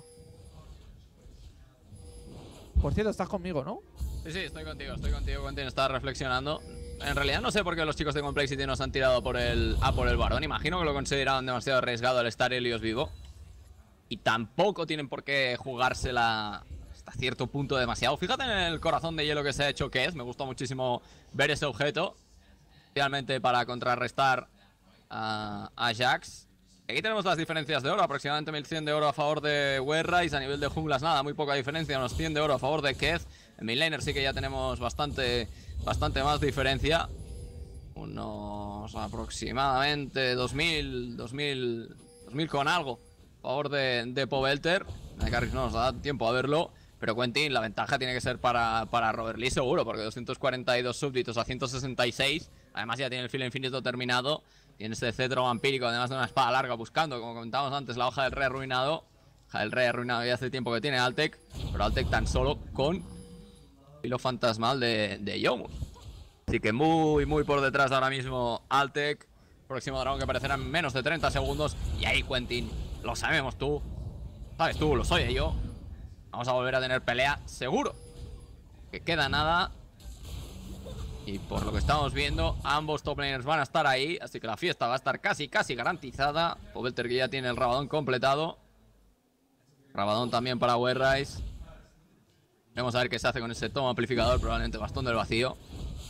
Por cierto, estás conmigo, ¿no? Sí, estoy contigo, Quentin. Estaba reflexionando. En realidad no sé por qué los chicos de Complexity nos han tirado por el varón. Imagino que lo consideraban demasiado arriesgado al estar Helios vivo. Y tampoco tienen por qué jugársela hasta cierto punto demasiado. Fíjate en el corazón de hielo que se ha hecho Kez. Me gusta muchísimo ver ese objeto. Especialmente para contrarrestar a Jax. Aquí tenemos las diferencias de oro. Aproximadamente 1100 de oro a favor de Werrise. A nivel de junglas nada, muy poca diferencia. Unos 100 de oro a favor de Kez. En midlaner sí que ya tenemos bastante más diferencia. Unos aproximadamente 2000 con algo a favor de Pobelter. De Carries no nos da tiempo a verlo. Pero Quentin, la ventaja tiene que ser para Robert Lee seguro, porque 242 súbditos a 166. Además ya tiene el filo infinito terminado. Tiene ese cetro vampírico, además de una espada larga, buscando, como comentábamos antes, la hoja del rey arruinado. Hoja del rey arruinado ya hace tiempo que tiene Altec. Pero Altec tan solo con filo fantasmal de Yomu. Así que muy por detrás ahora mismo Altec. Próximo dragón que aparecerá en menos de 30 segundos. Y ahí Quentin, lo sabemos tú. Sabes tú, lo soy yo. Vamos a volver a tener pelea seguro. Que queda nada. Y por lo que estamos viendo, ambos top laners van a estar ahí. Así que la fiesta va a estar casi garantizada. Pobelter que ya tiene el Rabadón completado. Rabadón también para Werrise. Vamos a ver qué se hace con ese tomo amplificador. Probablemente bastón del vacío.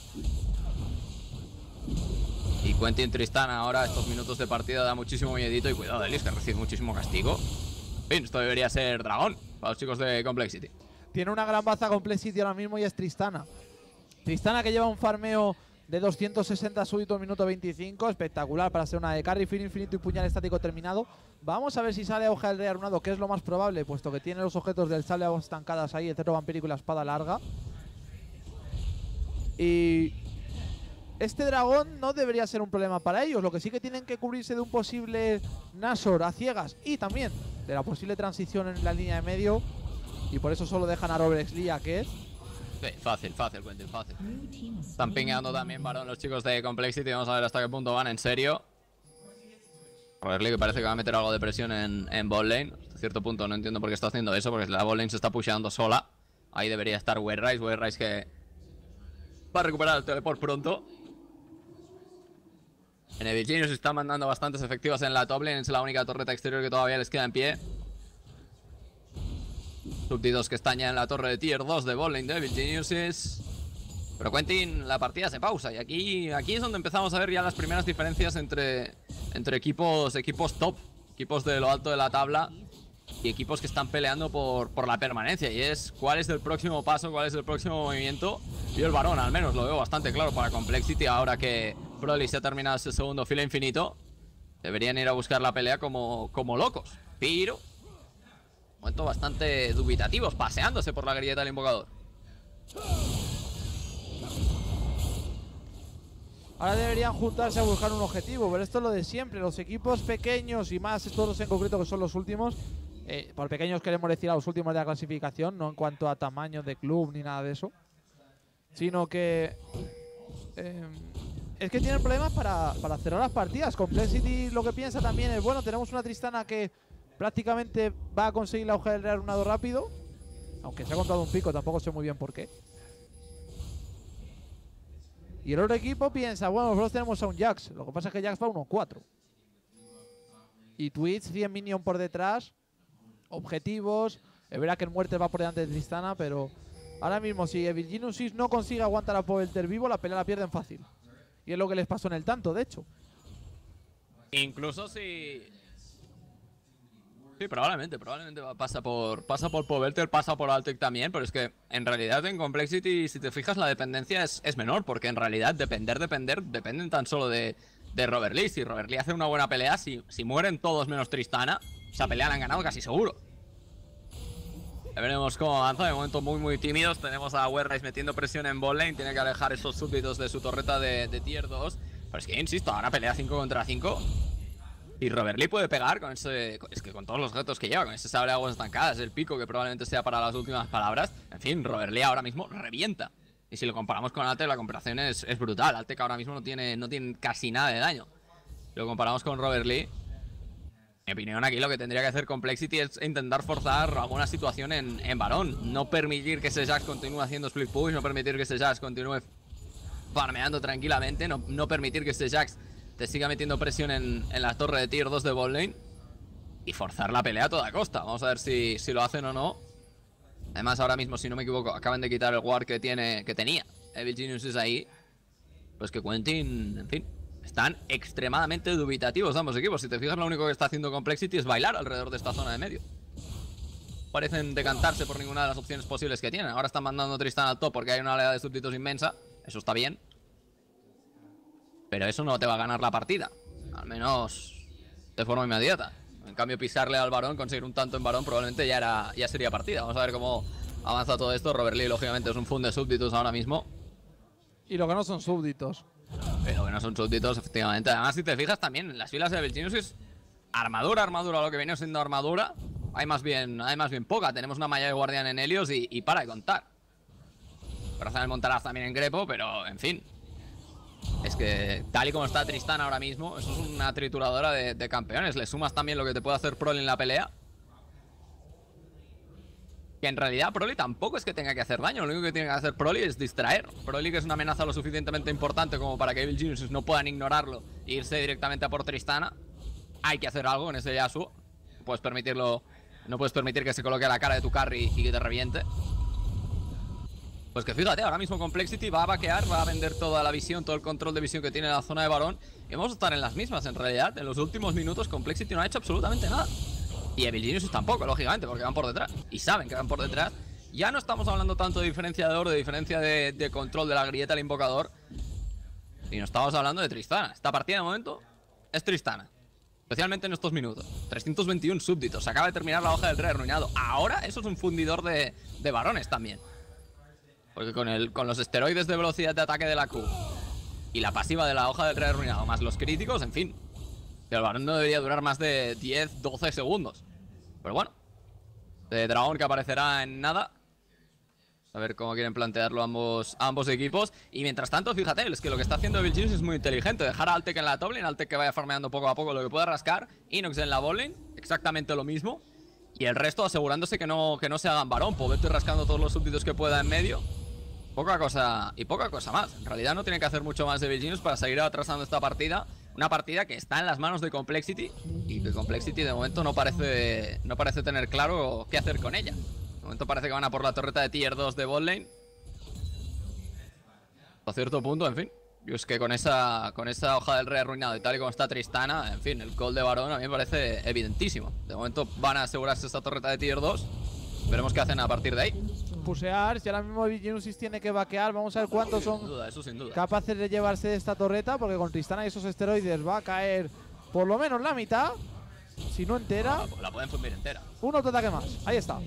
Y Quentin Tristana ahora, estos minutos de partida da muchísimo miedito. Y cuidado de Elise, que recibe muchísimo castigo. En fin, esto debería ser dragón para los chicos de Complexity. Tiene una gran baza Complexity ahora mismo y es Tristana. Tristana que lleva un farmeo de 260 súbditos minuto 25. Espectacular para ser una de carry, filo infinito y puñal estático terminado. Vamos a ver si sale hoja del rey arruinado, que es lo más probable, puesto que tiene los objetos del sable estancadas ahí, el cetro vampírico y la espada larga. Y este dragón no debería ser un problema para ellos. Lo que sí que tienen que cubrirse de un posible Nashor a ciegas y también de la posible transición en la línea de medio. Y por eso solo dejan a Robert Lee a Kez. Sí, fácil, Quentin, fácil. Están pingueando también, varón, los chicos de Complexity. Vamos a ver hasta qué punto van en serio. Robert Lee que parece que va a meter algo de presión en bot lane. Hasta cierto punto no entiendo por qué está haciendo eso, porque la bot lane se está pusheando sola. Ahí debería estar Werrise que va a recuperar el teleport pronto. En Evil Genius está mandando bastantes efectivas en la top lane. Es la única torreta exterior que todavía les queda en pie. Súbditos que están ya en la torre de tier 2 de bot lane de Evil Geniuses. Pero Quentin, la partida se pausa. Y aquí es donde empezamos a ver ya las primeras diferencias entre equipos top. Equipos de lo alto de la tabla. Y equipos que están peleando por la permanencia. Y es cuál es el próximo paso, cuál es el próximo movimiento. Yo el varón al menos lo veo bastante claro para Complexity. Ahora que Broly se ha terminado ese segundo filo infinito, deberían ir a buscar la pelea como locos. Pero momento bastante dubitativos, paseándose por la grieta del invocador. Ahora deberían juntarse a buscar un objetivo, pero esto es lo de siempre. Los equipos pequeños y más estos en concreto que son los últimos, por pequeños queremos decir a los últimos de la clasificación, no en cuanto a tamaño de club ni nada de eso, sino que es que tienen problemas para cerrar las partidas. Complexity lo que piensa también es, bueno, tenemos una Tristana que prácticamente va a conseguir la hoja del rey arruinado rápido, aunque se ha comprado un pico, tampoco sé muy bien por qué. Y el otro equipo piensa, bueno, nosotros tenemos a un Jax. Lo que pasa es que Jax va 1-4. Y Twitch 100 minion por detrás. Objetivos. Es verdad que el muerte va por delante de Tristana, pero Ahora mismo, si Evil Geniuses no consigue aguantar a Pobelter vivo, la pelea la pierden fácil. Y es lo que les pasó en el tanto, de hecho. Incluso si... Sí, probablemente pasa por Pobelter, pasa por Altec también, pero es que en realidad en Complexity, si te fijas, la dependencia es menor, porque en realidad dependen tan solo de Robert Lee. Si Robert Lee hace una buena pelea, si mueren todos menos Tristana, esa pelea la han ganado casi seguro. Ya veremos cómo avanza, de momento muy tímidos. Tenemos a Werrice metiendo presión en bot lane, tiene que alejar esos súbditos de su torreta de tier 2. Pero es que, insisto, ahora pelea 5 contra 5. Y Robert Lee puede pegar con ese... Es que con todos los retos que lleva, con ese sable de aguas estancadas, el pico que probablemente sea para las últimas palabras. En fin, Robert Lee ahora mismo revienta. Y si lo comparamos con Altec, la comparación es brutal. Altec ahora mismo no tiene casi nada de daño. Si lo comparamos con Robert Lee, en mi opinión aquí lo que tendría que hacer Complexity es intentar forzar alguna situación en varón. No permitir que ese Jax continúe haciendo split push, no permitir que ese Jax continúe farmeando tranquilamente, no permitir que ese Jax te siga metiendo presión en la torre de tier 2 de bot lane y forzar la pelea a toda costa. Vamos a ver si lo hacen o no. Además, ahora mismo, si no me equivoco, acaban de quitar el ward que tenía Evil Geniuses ahí. Pues que Quentin, en fin, están extremadamente dubitativos ambos equipos. Si te fijas, lo único que está haciendo Complexity es bailar alrededor de esta zona de medio. Parecen decantarse por ninguna de las opciones posibles que tienen. Ahora están mandando a Tristana al top porque hay una oleada de súbditos inmensa. Eso está bien. Pero eso no te va a ganar la partida. Al menos de forma inmediata. En cambio, pisarle al varón, conseguir un tanto en varón, probablemente ya sería partida. Vamos a ver cómo avanza todo esto. Robert Lee, lógicamente, es un fund de súbditos ahora mismo. Y lo que no son súbditos. Pero que no son súbditos, efectivamente. Además, si te fijas también, en las filas de Evil Geniuses, armadura, lo que viene siendo armadura, hay más bien poca. Tenemos una malla de guardián en Helios y para de contar. Corazón del Montaraz también en Grepo, pero en fin. Es que tal y como está Tristana ahora mismo, eso es una trituradora de campeones. Le sumas también lo que te puede hacer Proli en la pelea. Que en realidad Proli tampoco es que tenga que hacer daño. Lo único que tiene que hacer Proli es distraer. Proli, que es una amenaza lo suficientemente importante como para que Evil Geniuses no puedan ignorarlo e irse directamente a por Tristana. Hay que hacer algo con ese Yasuo. No puedes permitir que se coloque a la cara de tu carry y que te reviente. Pues que fíjate, ahora mismo Complexity va a vaquear, va a vender toda la visión, todo el control de visión que tiene en la zona de varón. Y vamos a estar en las mismas, en realidad. En los últimos minutos Complexity no ha hecho absolutamente nada. Y Evil Geniuses tampoco, lógicamente, porque van por detrás. Y saben que van por detrás. Ya no estamos hablando tanto de diferencia de oro, de diferencia de control de la grieta del invocador. Y no estamos hablando de Tristana. Esta partida de momento es Tristana. Especialmente en estos minutos. 321 súbditos. Se acaba de terminar la hoja del rey arruinado. Ahora eso es un fundidor de varones también. Porque con los esteroides de velocidad de ataque de la Q y la pasiva de la hoja del rey arruinado, más los críticos, en fin. El varón no debería durar más de 10, 12 segundos. Pero bueno. De dragón que aparecerá en nada. A ver cómo quieren plantearlo ambos equipos. Y mientras tanto, fíjate, es que lo que está haciendo Evil Geniuses es muy inteligente. Dejar a Altec en la top lane, Altec que vaya farmeando poco a poco lo que pueda rascar. Inox en la bot lane, exactamente lo mismo. Y el resto asegurándose que no se hagan varón. Pobelter rascando todos los súbditos que pueda en medio. Poca cosa más. En realidad no tienen que hacer mucho más de Evil Geniuses para seguir atrasando esta partida. Una partida que está en las manos de Complexity y que Complexity de momento no parece tener claro qué hacer con ella. De momento parece que van a por la torreta de tier 2 de bot lane. A cierto punto, en fin. Y es que con esa hoja del rey arruinado y tal y como está Tristana, en fin, el call de varón a mí me parece evidentísimo. De momento van a asegurarse esta torreta de tier 2. Veremos qué hacen a partir de ahí. Pusear, si ahora mismo Evil Geniuses tiene que vaquear, vamos a ver cuántos son sin duda. capaces de llevarse de esta torreta, porque con Tristana y esos esteroides va a caer por lo menos la mitad, si no entera. La pueden fundir entera. Un autoataque más, ahí está.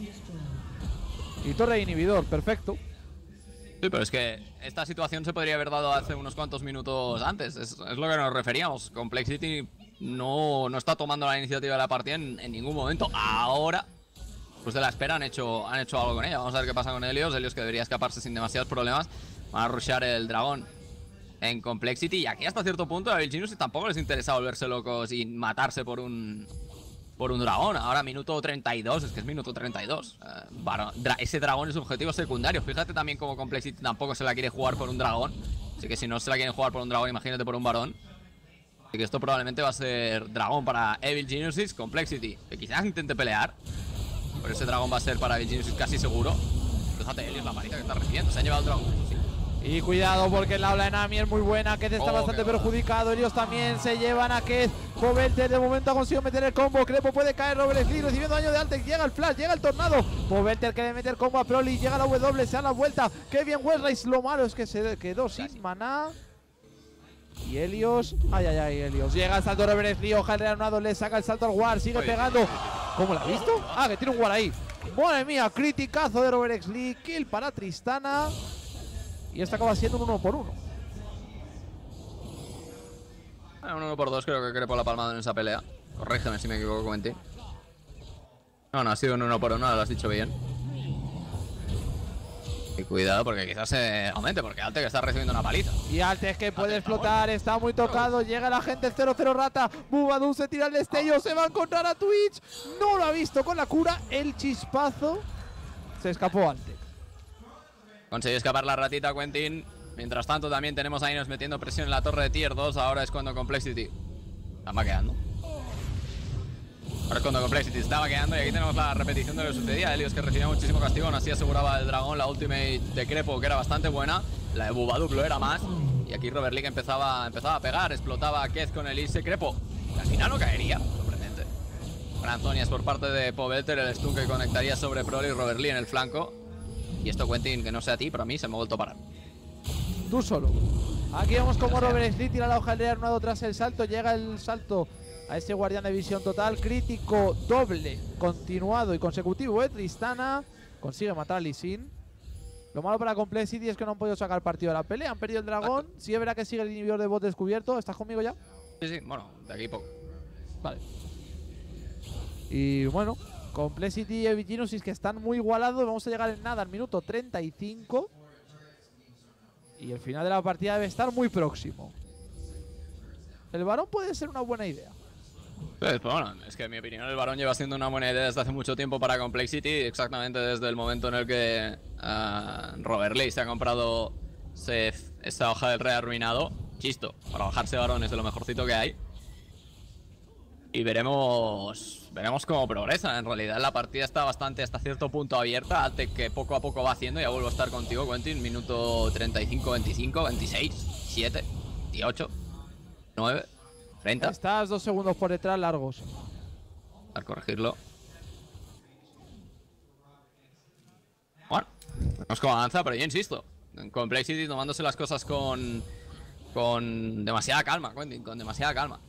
Y torre de inhibidor, perfecto. Sí, pero es que esta situación se podría haber dado hace unos cuantos minutos antes. Es lo que nos referíamos. Complexity no está tomando la iniciativa de la partida en ningún momento. Ahora, pues de la espera han hecho algo con ella. Vamos a ver qué pasa con Helios. Helios, que debería escaparse sin demasiados problemas. Van a rushear el dragón en Complexity. Y aquí hasta cierto punto a Evil Geniuses tampoco les interesa volverse locos y matarse por un dragón. Ahora minuto 32, es que es minuto 32. Ese dragón es un objetivo secundario. Fíjate también como Complexity tampoco se la quiere jugar por un dragón. Así que si no se la quieren jugar por un dragón, imagínate por un varón. Así que esto probablemente va a ser dragón para Evil Geniuses. Complexity, que quizás intente pelear. Pero ese dragón va a ser para Evil Geniuses casi seguro. Fíjate, Helios, la paliza que está recibiendo. Se ha llevado el dragón. Sí. Y cuidado porque la ola de Nami es muy buena. Keth está bastante perjudicado. Helios también se llevan a Keth. Pobelter de momento ha conseguido meter el combo. Crepo puede caer. Robert Slee recibiendo daño de Altex. Llega el flash, llega el tornado. Pobelter quiere meter combo a Proli. Llega la W, se da la vuelta. Qué bien Westrise. Lo malo es que se quedó sin maná. Y Helios, ay, Helios. Llega el salto de Robert Slee. Ojalá el reanudado le saca el salto al War. Sigue pegando. ¿Cómo lo ha visto? Ah, que tiene un War ahí. Madre mía, criticazo de Robert Slee. Kill para Tristana. Y esto acaba siendo un 1 por 1. Un 1 por 2 creo que Crepo la ha palmado en esa pelea. Corrígeme si me equivoco, comenté. No, ha sido un 1 por 1, lo has dicho bien. Y cuidado porque quizás se aumente, porque Altex está recibiendo una paliza. Y Altex que puede explotar, está muy tocado. Llega la gente 0-0 rata. Bubadou se tira el destello, se va a encontrar a Twitch. No lo ha visto con la cura. El chispazo. Se escapó Altex. Consiguió escapar la ratita Quentin. Mientras tanto también tenemos a Inos metiendo presión en la torre de tier 2. Ahora es cuando Complexity está vaqueando. Ahora es cuando Complexity está vaqueando. Y aquí tenemos la repetición de lo que sucedía. Helios que recibía muchísimo castigo. Aún así aseguraba el dragón. La ultimate de Crepo que era bastante buena. La de Bubadou lo era más. Y aquí Robert League empezaba a pegar. Explotaba a Keth con el Ilse Crepo. Y al final no caería. Sorprendente. Anzonias por parte de Pobelter. El stun que conectaría sobre Proli y Robert Lee en el flanco. Y esto, Quentin, que no sea a ti, pero a mí se me ha vuelto a parar. Tú solo. Aquí vemos como Robert Slee tira la hoja del reanudado tras el salto. Llega el salto a ese guardián de visión total. Crítico doble, continuado y consecutivo de Tristana. Consigue matar a Lee Sin. Lo malo para Complexity es que no han podido sacar partido de la pelea. Han perdido el dragón. Sí es verdad que sigue el inhibidor de bot descubierto. ¿Estás conmigo ya? Sí, bueno, de aquí poco. Vale. Y bueno, Complexity y Eviginusis que están muy igualados. Vamos a llegar en nada al minuto 35. Y el final de la partida debe estar muy próximo. El varón puede ser una buena idea. Pues bueno, es que en mi opinión el varón lleva siendo una buena idea desde hace mucho tiempo para Complexity. Exactamente desde el momento en el que Robert Lee se ha comprado esta hoja del rey arruinado. Chisto, para bajarse varón es de lo mejorcito que hay. Y veremos cómo progresa. En realidad la partida está bastante hasta cierto punto abierta. Altex que poco a poco va haciendo. Ya vuelvo a estar contigo, Quentin. Minuto 35, 25, 26, 7, 18, 9, 30. Estás 2 segundos por detrás largos. Para corregirlo. Bueno, vemos cómo avanza, pero yo insisto. Complexity tomándose las cosas con demasiada calma, Quentin, con demasiada calma.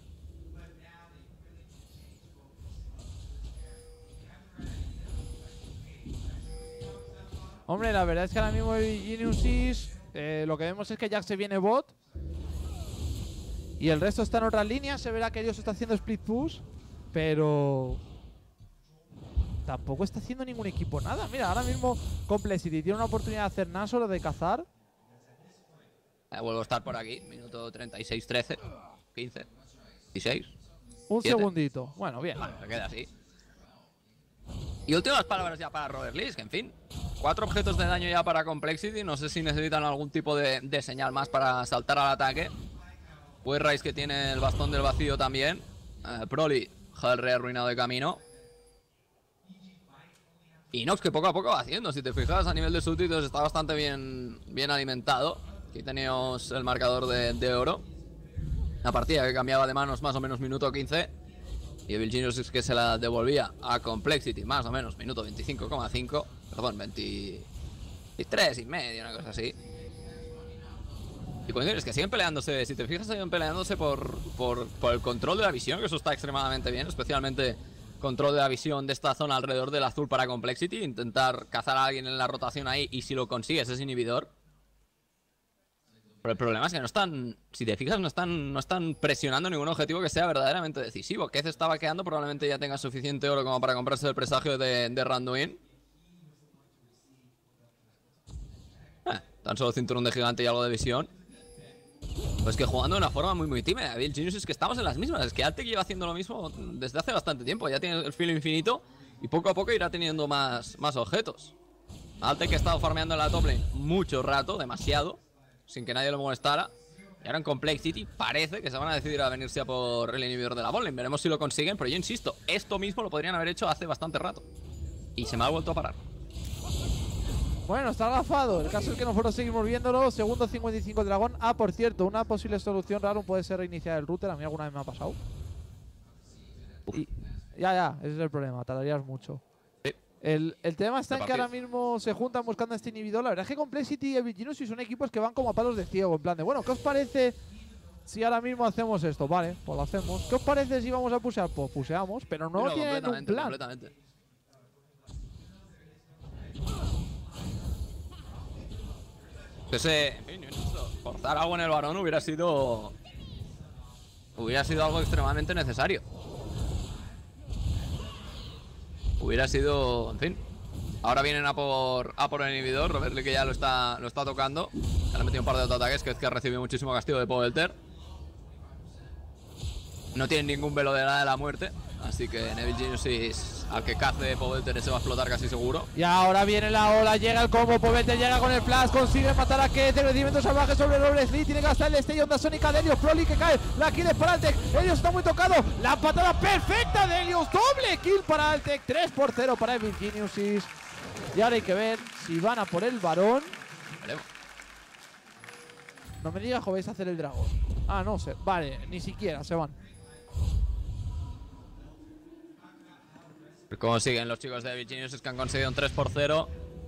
Hombre, la verdad es que ahora mismo Genesis, lo que vemos es que Jack se viene bot. Y el resto está en otras líneas. Se verá que Dios está haciendo split push. Pero tampoco está haciendo ningún equipo nada. Mira, ahora mismo Complexity tiene una oportunidad de hacer nada solo de cazar. Vuelvo a estar por aquí. Minuto 36, 13, 15, 16. Un 7. segundito. Bueno, bien. Vale, se queda así. Y últimas palabras ya para Robert Lee, que en fin, 4 objetos de daño ya para Complexity. No sé si necesitan algún tipo de señal más para saltar al ataque. Westrise que tiene el bastón del vacío también. Proli, el rey arruinado de camino. Y Nox que poco a poco va haciendo. Si te fijas, a nivel de súbditos está bastante bien alimentado. Aquí teníamos el marcador de oro. Una partida que cambiaba de manos más o menos minuto 15. Y Evil Genius es que se la devolvía a Complexity más o menos minuto 25,5. Perdón, 23 y medio, una cosa así. Y coño, es que siguen peleándose. Si te fijas, siguen peleándose por el control de la visión, que eso está extremadamente bien. Especialmente control de la visión de esta zona alrededor del azul para Complexity. Intentar cazar a alguien en la rotación ahí. Y si lo consigues es inhibidor. Pero el problema es que no están, si te fijas, no están presionando ningún objetivo que sea verdaderamente decisivo. Keth está vaqueando, probablemente ya tenga suficiente oro como para comprarse el presagio de Randuin. Tan solo cinturón de gigante y algo de visión. Pues que jugando de una forma muy tímida. Bill Genius es que estamos en las mismas. Es que Altex lleva haciendo lo mismo desde hace bastante tiempo. Ya tiene el filo infinito y poco a poco irá teniendo más objetos. Altex que ha estado farmeando en la top lane mucho rato, demasiado, sin que nadie lo molestara. Y ahora en Complexity parece que se van a decidir a venirse a por el inhibidor de la botlane. Veremos si lo consiguen, pero yo insisto, esto mismo lo podrían haber hecho hace bastante rato. Y se me ha vuelto a parar. Bueno, está agafado. El caso es que nosotros seguimos viéndolo. Segundo 55 dragón. Ah, por cierto, una posible solución raro puede ser reiniciar el router. A mí alguna vez me ha pasado. Y, ya, ese es el problema. Tardarías mucho. Sí. El tema está en que ahora mismo se juntan buscando este inhibidor. La verdad es que Complexity y Evil Geniuses son equipos que van como a palos de ciego. En plan de, bueno, ¿qué os parece si ahora mismo hacemos esto? Vale, pues lo hacemos. ¿Qué os parece si vamos a pusear? Pues puseamos, pero no tienen un plan. Completamente. Ese, en fin, forzar algo en el varón hubiera sido algo extremadamente necesario. Hubiera sido, en fin. Ahora vienen a por el inhibidor. Robert Lee que ya lo está tocando. Le han metido un par de autoataques, que es que ha recibido muchísimo castigo de Pobelter. No tienen ningún velo de la muerte. Así que Neville Geniuses, al que cace Pobelter, se va a explotar casi seguro. Y ahora viene la ola, llega el combo, Pobelter llega con el flash, consigue matar a Keth, el recibimiento salvaje sobre Robert Lee, tiene que gastar el destello, onda sónica de Helios, Proli que cae, la kill es para Altec, Helios está muy tocado, la patada perfecta de Helios, doble kill para Altec, 3-0 para Evil Geniuses. Y ahora hay que ver si van a por el varón. No me digas que vais a hacer el dragón. Ah, no sé, vale, ni siquiera se van. ¿Cómo siguen los chicos de Evil Geniuses que han conseguido un 3-0?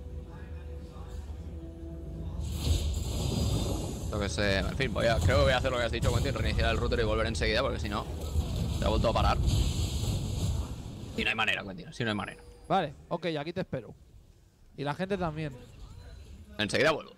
Lo que sé, en fin, creo que voy a hacer lo que has dicho, Quentin, reiniciar el router y volver enseguida, porque si no, se ha vuelto a parar. Y no hay manera, Quentin, si no hay manera. Vale, ok, aquí te espero. Y la gente también. Enseguida vuelvo.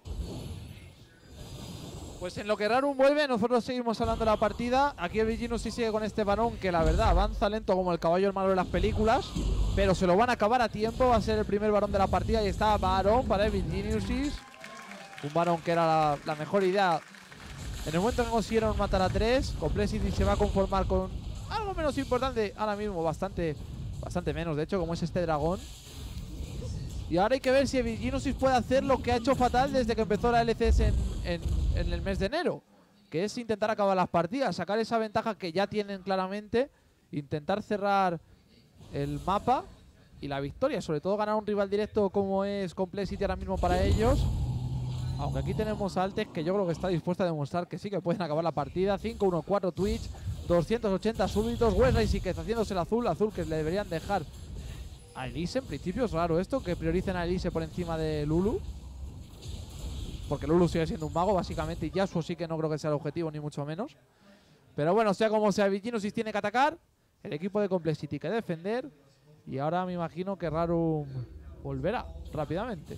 Pues en lo que Rarum vuelve, nosotros seguimos hablando de la partida. Aquí el Vigino sí sigue con este varón que la verdad avanza lento como el caballo malo de las películas, pero se lo van a acabar a tiempo. Va a ser el primer varón de la partida y está varón para Evil Geniuses. Un varón que era la mejor idea. En el momento que consiguieron matar a 3, Complexity se va a conformar con algo menos importante. Ahora mismo bastante menos, de hecho, como es este dragón. Y ahora hay que ver si Evil Geniuses puede hacer lo que ha hecho fatal desde que empezó la LCS en el mes de enero, que es intentar acabar las partidas, sacar esa ventaja que ya tienen claramente, intentar cerrar el mapa y la victoria, sobre todo ganar un rival directo como es Complexity ahora mismo para ellos. Aunque aquí tenemos a Altec, que yo creo que está dispuesto a demostrar que sí que pueden acabar la partida. 5-1-4 Twitch, 280 súbditos, Wesley sí que está haciéndose el azul que le deberían dejar a Elise. En principio es raro esto, que prioricen a Elise por encima de Lulu, porque Lulu sigue siendo un mago básicamente, y Yasuo sí que no creo que sea el objetivo, ni mucho menos. Pero bueno, sea como sea, Viginosis tiene que atacar, el equipo de Complexity que defender, y ahora me imagino que Rarum volverá rápidamente.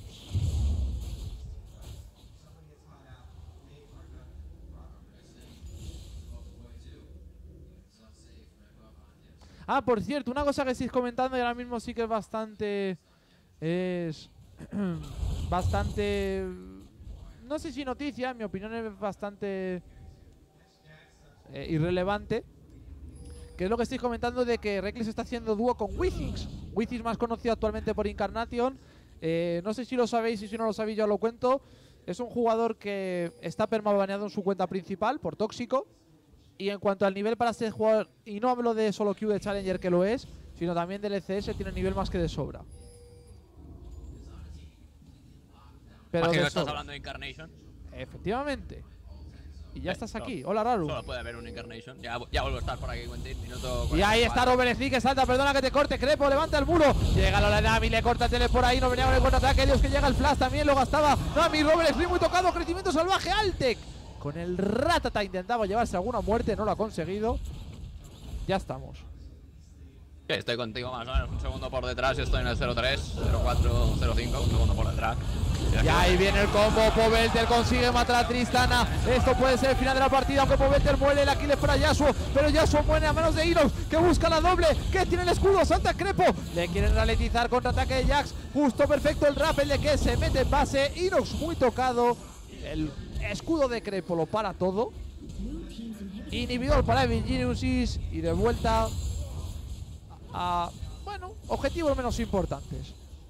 Ah, por cierto, una cosa que estáis comentando y ahora mismo sí que es bastante... bastante... No sé si noticia, en mi opinión es bastante irrelevante. Que es lo que estáis comentando de que Reckless está haciendo dúo con Withings. Withings más conocido actualmente por Incarnation. No sé si lo sabéis y si no lo sabéis ya lo cuento. Es un jugador que está permabaneado en su cuenta principal por tóxico. Y en cuanto al nivel para ser jugador, y no hablo de solo queue de Challenger que lo es, sino también del ECS, tiene nivel más que de sobra. Pero ¿Qué estás hablando de Incarnation? Efectivamente. Y ya estás aquí. Hola, Raru. Solo puede haber un Incarnation. Ya vuelvo a estar por aquí, Quentin. Y ahí está Robert Lee que salta. Perdona que te corte. Crepo, levanta el muro. Llega Lola Nami, le corta el tele por ahí. No venía con el contraataque. Dios que llega el flash. También lo gastaba Nami. Robert Lee muy tocado. Crecimiento salvaje. Altec con el Ratata intentaba llevarse alguna muerte. No lo ha conseguido. Ya estamos. Estoy contigo más o menos un segundo por detrás. Estoy en el 0-3, 0-4, 0-5. Un segundo por detrás. Y ahí viene el combo, Pobelter consigue matar a Tristana. Esto puede ser el final de la partida, aunque Pobelter muere. El kill es para Yasuo, pero Yasuo muere a manos de Inox, que busca la doble, que tiene el escudo, salta Crepo. Le quieren ralentizar, contraataque de Jax. Justo perfecto el rap, el de que se mete en base. Inox muy tocado. El escudo de Crepo lo para todo. Inhibidor para Evil Geniuses. Y de vuelta a, bueno, objetivos menos importantes.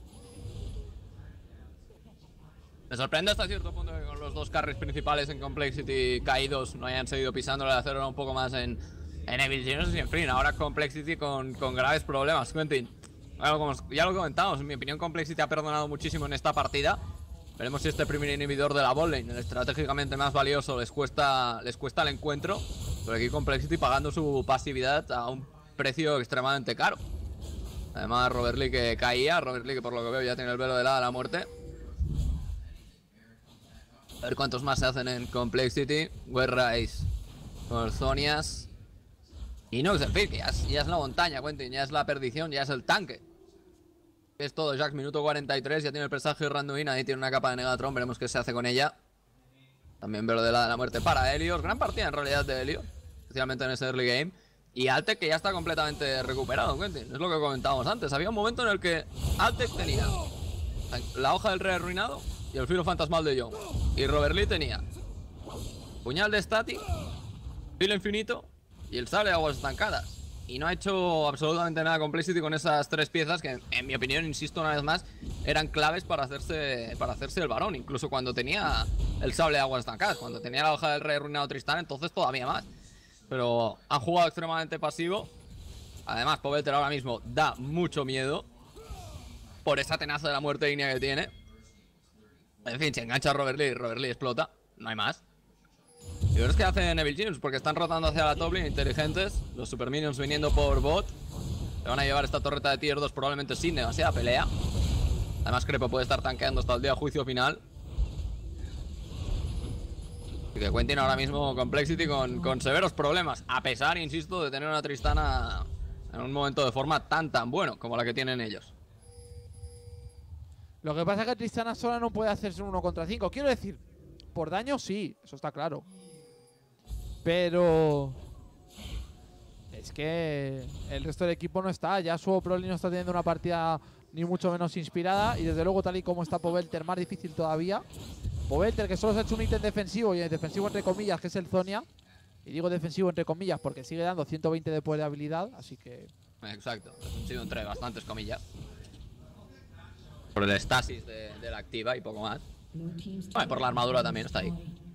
Me sorprende hasta cierto punto que con los dos carries principales en Complexity caídos no hayan seguido pisándole de hacerlo un poco más en Evil Geniuses. Y en fin, ahora Complexity con graves problemas. Quentin, Bueno, ya lo comentamos, en mi opinión Complexity ha perdonado muchísimo en esta partida. Veremos si este primer inhibidor de la botlane, el estratégicamente más valioso, les cuesta el encuentro. Pero aquí Complexity pagando su pasividad a un precio extremadamente caro. Además Robert Lee que caía, Robert Lee que por lo que veo ya tiene el velo de la muerte. A ver cuántos más se hacen en Complexity. Werrais con Zonias. Y Nox el Fit, que ya es la montaña, Quentin, ya es la perdición, ya es el tanque. Es todo, Jax, minuto 43, ya tiene el presagio de Randuin, ahí tiene una capa de Negatron, veremos qué se hace con ella. También veo lo de la muerte para Helios, gran partida en realidad de Helios, especialmente en ese early game. Y Altec que ya está completamente recuperado, Quentin, es lo que comentábamos antes. Había un momento en el que Altec tenía la hoja del rey arruinado y el filo fantasmal de Young. Y Robert Lee tenía puñal de Static, filo infinito y el sable de aguas estancadas. Y no ha hecho absolutamente nada Complexity con esas tres piezas que, en mi opinión, insisto una vez más, eran claves para hacerse el varón. Incluso cuando tenía el sable de aguas estancadas, cuando tenía la hoja del rey arruinado Tristán, entonces todavía más. Pero han jugado extremadamente pasivo. Además, Pobelter ahora mismo da mucho miedo por esa tenaza de la muerte línea que tiene. En fin, se engancha a Robert Lee explota, no hay más. Y ver es que hacen Evil Genius porque están rotando hacia la top lane inteligentes. Los super minions viniendo por bot. Se van a llevar esta torreta de tier 2 probablemente sin demasiada pelea. Además Crepo puede estar tanqueando hasta el día de juicio final. Y que Quentin ahora mismo Complexity con severos problemas. A pesar, insisto, de tener una Tristana en un momento de forma tan bueno como la que tienen ellos. Lo que pasa es que Tristana sola no puede hacerse un 1 contra 5. Quiero decir, por daño sí, eso está claro. Pero es que el resto del equipo no está. Yasuo Broly no está teniendo una partida ni mucho menos inspirada. Y desde luego, tal y como está Pobelter, más difícil todavía. Pobelter, que solo se ha hecho un ítem defensivo, y defensivo entre comillas, que es el Zonia. Y digo defensivo entre comillas porque sigue dando 120 de poder de habilidad, así que... Exacto, defensivo entre bastantes comillas. Por el estasis de la activa y poco más. Vale, por la armadura también está ahí.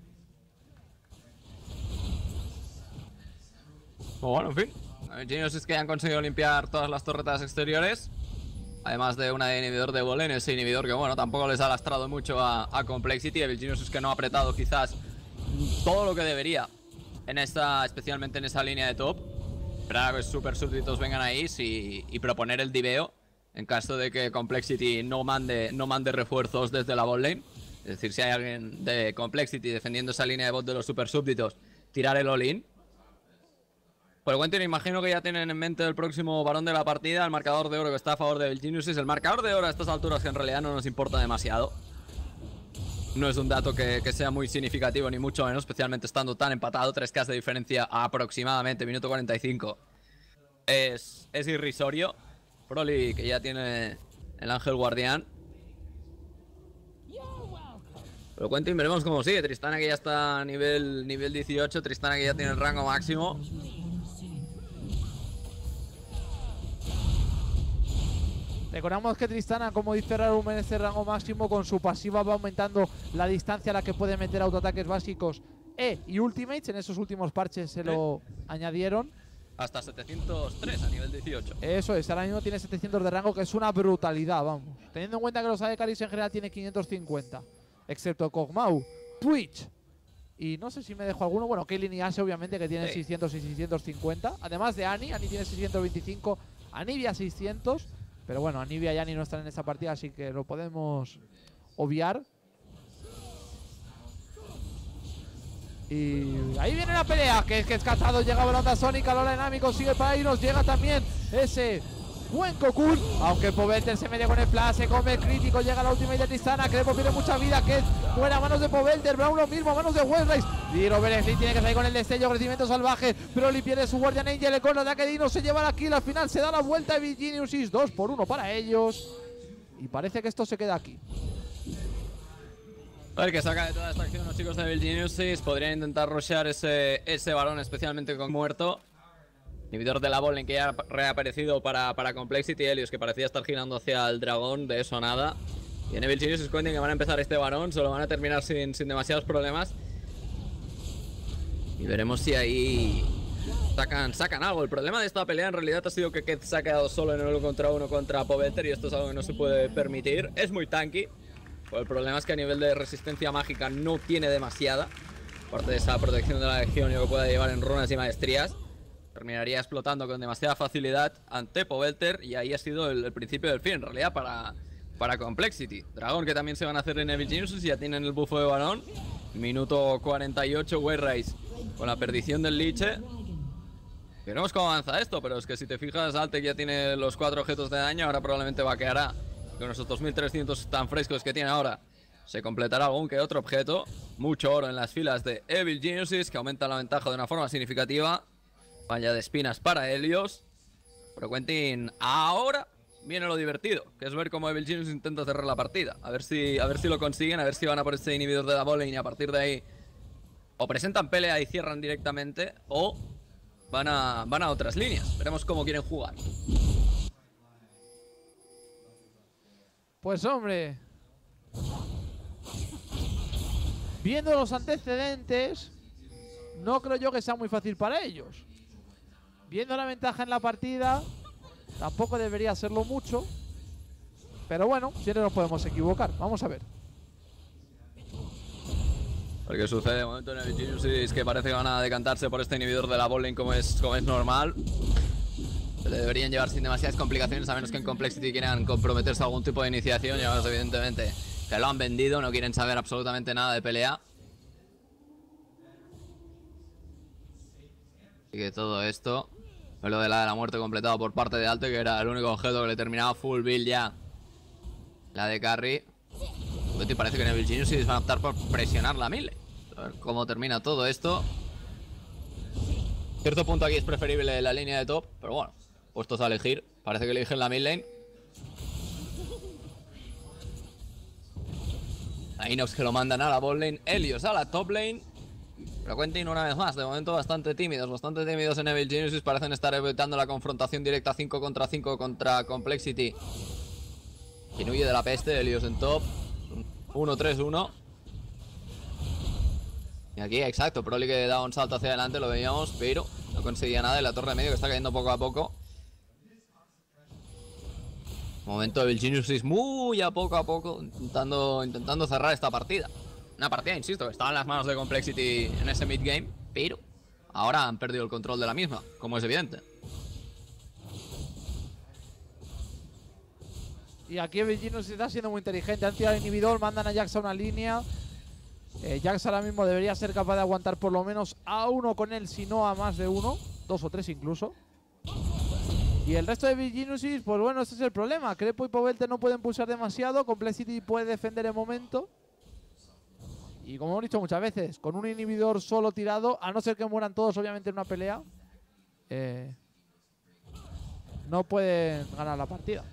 Bueno, en fin. Genius es que han conseguido limpiar todas las torretas exteriores. Además de una de inhibidor de Bolen, ese inhibidor que bueno, tampoco les ha lastrado mucho a Complexity. Evil Genius es que no ha apretado quizás todo lo que debería en especialmente en esa línea de top. Esperar a que super súbditos vengan ahí y proponer el diveo en caso de que Complexity no mande refuerzos desde la botlane. Es decir, si hay alguien de Complexity defendiendo esa línea de bot de los super súbditos, tirar el all-in. Por el Quentin, imagino que ya tienen en mente el próximo varón de la partida, el marcador de oro que está a favor de Evil Genius. El marcador de oro a estas alturas que en realidad no nos importa demasiado. No es un dato que sea muy significativo, ni mucho menos, especialmente estando tan empatado. 3K de diferencia a aproximadamente minuto 45. Es irrisorio. Broly, que ya tiene el ángel guardián. Pero Quentin, veremos cómo sigue. Tristana que ya está a nivel 18. Tristana que ya tiene el rango máximo. Recordamos que Tristana, como dice Rarum, en este rango máximo con su pasiva va aumentando la distancia a la que puede meter autoataques básicos y ultimates. En esos últimos parches se lo añadieron. Hasta 703 a nivel 18. Eso es, ahora mismo tiene 700 de rango, que es una brutalidad, vamos. Teniendo en cuenta que los AD Carries en general tiene 550. Excepto Kog'Maw, Twitch. Y no sé si me dejo alguno. Bueno, Kaylin y Ashe obviamente que tienen 600 y 650. Además de Annie tiene 625. Anivia 600. Pero bueno, Anivia y Annie no están en esta partida, así que lo podemos obviar. Y ahí viene la pelea, que es cazado, llega Volanda Sónica, Lola Enami consigue para irnos, llega también ese buen Cocoon, aunque Pobelter se mete con el flash, se come el crítico, llega la última de Tristana, Crepo pierde mucha vida, que muere a manos de Pobelter, Brown lo mismo, a manos de Westrise, Dino Beresley tiene que salir con el destello, crecimiento salvaje, Broly pierde su Guardian Angel, el corno de ataque Dino se lleva la kill, al final se da la vuelta, Evil Genius 2-1 para ellos, y parece que esto se queda aquí. A ver qué saca de toda esta acción los chicos de Evil Geniuses. Podrían intentar rushear ese varón, especialmente con muerto. Inhibidor de la botlane que ya ha reaparecido para Complexity. Helios que parecía estar girando hacia el dragón, de eso nada. Y en Evil Geniuses cuentan que van a empezar este varón, se lo van a terminar sin demasiados problemas. Y veremos si ahí sacan algo. El problema de esta pelea en realidad ha sido que Keth se ha quedado solo en el 1 contra 1 contra Pobelter, y esto es algo que no se puede permitir. Es muy tanky, pero el problema es que a nivel de resistencia mágica no tiene demasiada. Aparte de esa protección de la legión y lo que pueda llevar en runas y maestrías, terminaría explotando con demasiada facilidad ante Pobelter, y ahí ha sido el principio del fin en realidad para Complexity. Dragón, que también se van a hacer en Evil Geniuses, ya tienen el bufo de balón. Minuto 48, Wayrise con la perdición del Liche. Veremos cómo avanza esto, pero es que si te fijas, Altec ya tiene los 4 objetos de daño. Ahora probablemente vaqueará con esos 2300 tan frescos que tiene ahora. Se completará algún que otro objeto. Mucho oro en las filas de Evil Geniuses, que aumenta la ventaja de una forma significativa. Valla de espinas para Helios. Pero Quentin, ahora viene lo divertido, que es ver cómo Evil Genius intenta cerrar la partida. A ver si lo consiguen, a ver si van a por este inhibidor de la botlane y a partir de ahí o presentan pelea y cierran directamente, o van a otras líneas. Veremos cómo quieren jugar. Pues hombre, viendo los antecedentes, no creo yo que sea muy fácil para ellos. Viendo la ventaja en la partida, tampoco debería serlo mucho. Pero bueno, siempre nos podemos equivocar. Vamos a ver. Lo que sucede de momento en el Genius es que parece que van a decantarse por este inhibidor de la botlane como es normal. Se le deberían llevar sin demasiadas complicaciones, a menos que en Complexity quieran comprometerse a algún tipo de iniciación. Y ahora evidentemente que lo han vendido, no quieren saber absolutamente nada de pelea. Así que todo esto, lo de la muerte completado por parte de Alte, que era el único objeto que le terminaba full build ya. La de carry. Te parece que en Evil Geniuses van a optar por presionar la mid lane. A ver cómo termina todo esto. Cierto punto aquí es preferible la línea de top, pero bueno, puestos a elegir, parece que eligen la mid lane. A Inox que lo mandan a la bot lane, Helios a la top lane. Pero Quentin una vez más, de momento bastante tímidos en Evil Geniuses. Parecen estar evitando la confrontación directa 5 contra 5 contra Complexity. Quien huye de la peste, Helios en top. 1-3-1. Y aquí, exacto, Broly que da un salto hacia adelante, lo veíamos, pero no conseguía nada. Y la torre de medio que está cayendo poco a poco. Momento de Evil Geniuses muy a poco intentando cerrar esta partida. Una partida, insisto, que estaba en las manos de Complexity en ese mid-game, pero ahora han perdido el control de la misma, como es evidente. Y aquí Evil Geniuses está siendo muy inteligente. Han tirado el inhibidor, mandan a Jax a una línea. Jax ahora mismo debería ser capaz de aguantar por lo menos a uno con él, si no a más de uno. 2 o 3 incluso. Y el resto de Evil Geniuses, pues bueno, este es el problema. Crepo y Pobelter no pueden pulsar demasiado. Complexity puede defender el momento. Y como hemos dicho muchas veces, con un inhibidor solo tirado, a no ser que mueran todos obviamente en una pelea, no pueden ganar la partida.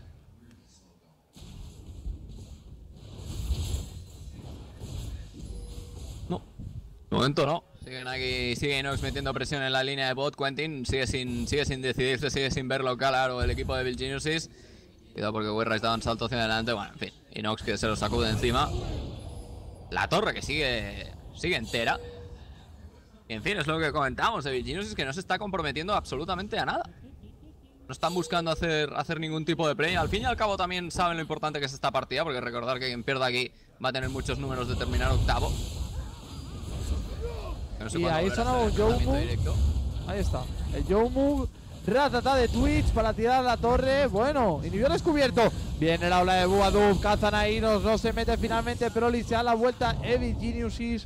No, de momento no. Siguen aquí, sigue Inox metiendo presión en la línea de bot. Quentin sigue sin decidirse, sigue sin verlo claro el equipo de Evil Geniuses. Cuidado porque Wayrise da un salto hacia adelante. Bueno, en fin, Inox que se lo sacude encima. La torre que sigue entera. Y en fin, es lo que comentamos. Evil Geniuses que no se está comprometiendo absolutamente a nada. No están buscando hacer ningún tipo de play. Al fin y al cabo también saben lo importante que es esta partida, porque recordar que quien pierda aquí va a tener muchos números de terminar octavo. No sé y ahí sonaba un Youmuuu. Ahí está. El Youmuuu. Ratata de Twitch para tirar la torre. Bueno, inhibidor descubierto. Viene la ola de Buadub. Cazan a Inos. No se mete finalmente. Pero se da la vuelta. Evil Geniuses.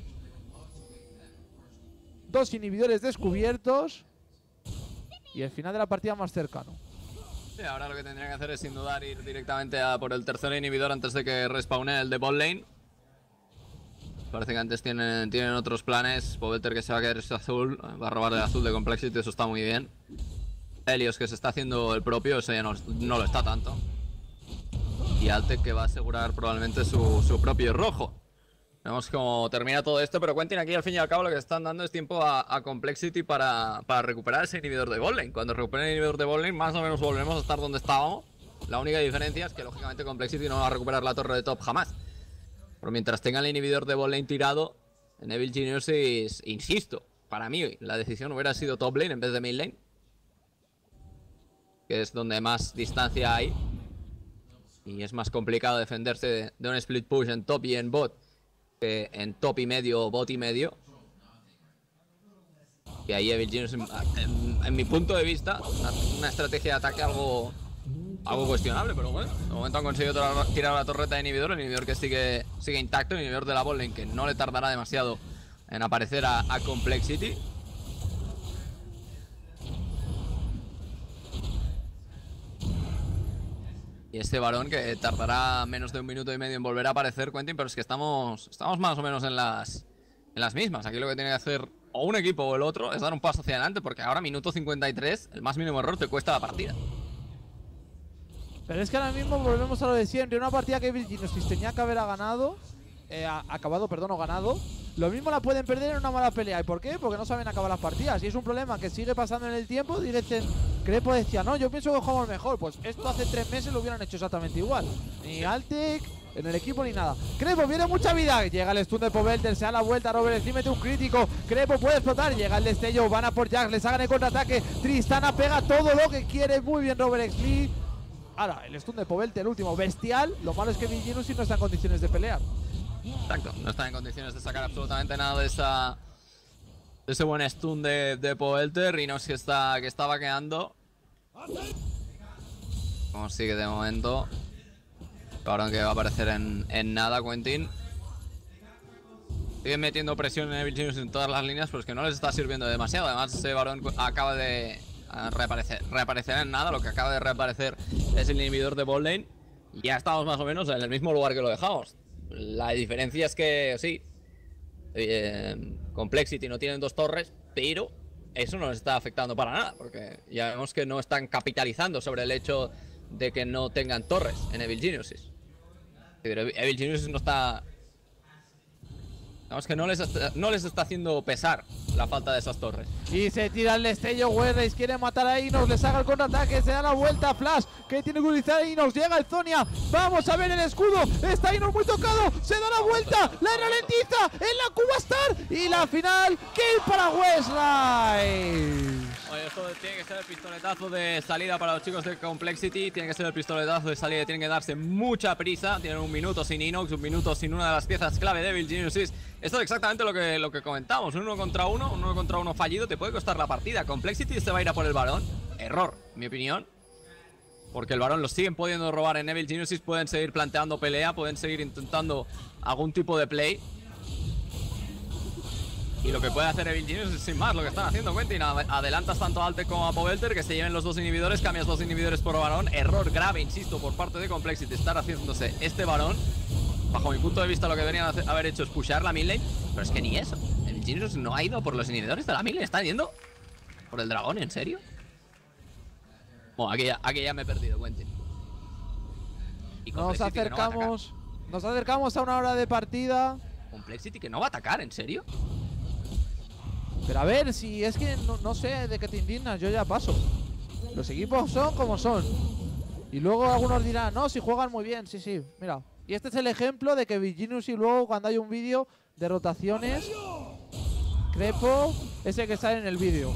2 inhibidores descubiertos. Y el final de la partida más cercano. Sí, ahora lo que tendrían que hacer es sin dudar ir directamente a por el tercer inhibidor antes de que respawne el de bot lane. Parece que antes tienen otros planes. Pobelter que se va a quedar este azul. Va a robar el azul de Complexity, eso está muy bien. Helios que se está haciendo el propio, eso ya no lo está tanto. Y Altec que va a asegurar probablemente su propio rojo. Vemos cómo termina todo esto, pero Quentin aquí al fin y al cabo lo que están dando es tiempo a Complexity para recuperar ese inhibidor de botlane. Cuando recuperen el inhibidor de botlane más o menos volvemos a estar donde estábamos. La única diferencia es que lógicamente Complexity no va a recuperar la torre de top jamás. Pero mientras tenga el inhibidor de botlane tirado, en Evil Geniuses, insisto, para mí la decisión hubiera sido top lane en vez de mid lane, que es donde más distancia hay y es más complicado defenderse de un split push en top y en bot que en top y medio o bot y medio. Y ahí Evil Genius, en mi punto de vista, una estrategia de ataque algo cuestionable, pero bueno, de momento han conseguido tirar la torreta de inhibidor, el inhibidor que sigue intacto, el inhibidor de la botlane que no le tardará demasiado en aparecer a Complexity. Y este varón que tardará menos de 1 minuto y medio en volver a aparecer, Quentin, pero es que estamos más o menos en las mismas. Aquí lo que tiene que hacer o un equipo o el otro es dar un paso hacia adelante, porque ahora minuto 53, el más mínimo error te cuesta la partida. Pero es que ahora mismo volvemos a lo de siempre. Una partida que Evil Genius tenía que haber ganado, ganado. Lo mismo la pueden perder en una mala pelea. ¿Y por qué? Porque no saben acabar las partidas. Y es un problema que sigue pasando en el tiempo. Dicen, Crepo decía, no, yo pienso que jugamos mejor. Pues esto hace 3 meses lo hubieran hecho exactamente igual. Ni Altec en el equipo ni nada. Crepo viene mucha vida. Llega el stun de Pobelter, se da la vuelta. Robert Smith mete un crítico. Crepo puede explotar. Llega el destello. Van a por Jax. Les hagan el contraataque. Tristana pega todo lo que quiere. Muy bien Robert Smith. Ahora, el stun de Pobelter, el último, bestial. Lo malo es que Evil Genius no está en condiciones de pelear. Exacto, no está en condiciones de sacar absolutamente nada de ese buen stun de Pobelter. Inox que está vaqueando. Como sigue de momento. Varón que va a aparecer en nada, Quentin. Siguen metiendo presión en Evil Genius en todas las líneas, pero es que no les está sirviendo demasiado. Además, ese varón acaba de reaparecer en nada. Lo que acaba de reaparecer es el inhibidor de botlane. Y ya estamos más o menos en el mismo lugar que lo dejamos. La diferencia es que, sí, Complexity no tienen 2 torres, pero eso no les está afectando para nada, porque ya vemos que no están capitalizando sobre el hecho de que no tengan torres en Evil Genius. Pero Evil Genius no está... Vamos, que no les está haciendo pesar la falta de esas torres. Y se tira el destello, Werreis quiere matar a Inox, le saca el contraataque, se da la vuelta, Flash, que tiene que utilizar Inox, llega el Zonia, vamos a ver el escudo, está Inox muy tocado, se da la vuelta, la ralentiza, en la Cuba Star, y la final, kill para Westlife. Oye, esto tiene que ser el pistoletazo de salida para los chicos de Complexity. Tiene que ser el pistoletazo de salida. Tienen que darse mucha prisa. Tienen 1 minuto sin Inox, 1 minuto sin una de las piezas clave de Evil Genius. Esto es exactamente lo que comentamos. Un 1 contra 1 fallido te puede costar la partida. Complexity se va a ir a por el varón. Error, en mi opinión. Porque el varón lo siguen pudiendo robar en Evil Genius. Pueden seguir planteando pelea. Pueden seguir intentando algún tipo de play. Y lo que puede hacer Evil Genius es sin más lo que están haciendo, Quentin. Adelantas tanto a Altec como a Pobelter, que se lleven los 2 inhibidores, cambias 2 inhibidores por varón. Error grave, insisto, por parte de Complexity estar haciéndose este varón. Bajo mi punto de vista lo que deberían haber hecho es pushear la mid lane, pero es que ni eso. Evil Genius no ha ido por los inhibidores de la mid lane, está yendo por el dragón, ¿en serio? Bueno, aquí ya me he perdido, Quentin. Nos acercamos a 1 hora de partida. Complexity que no va a atacar, ¿en serio? Pero a ver, si es que no sé de qué te indignas, yo ya paso. Los equipos son como son. Y luego algunos dirán, no, si juegan muy bien, sí, mira. Y este es el ejemplo de que Viginius y luego cuando hay un vídeo de rotaciones, Crepo, ese que sale en el vídeo.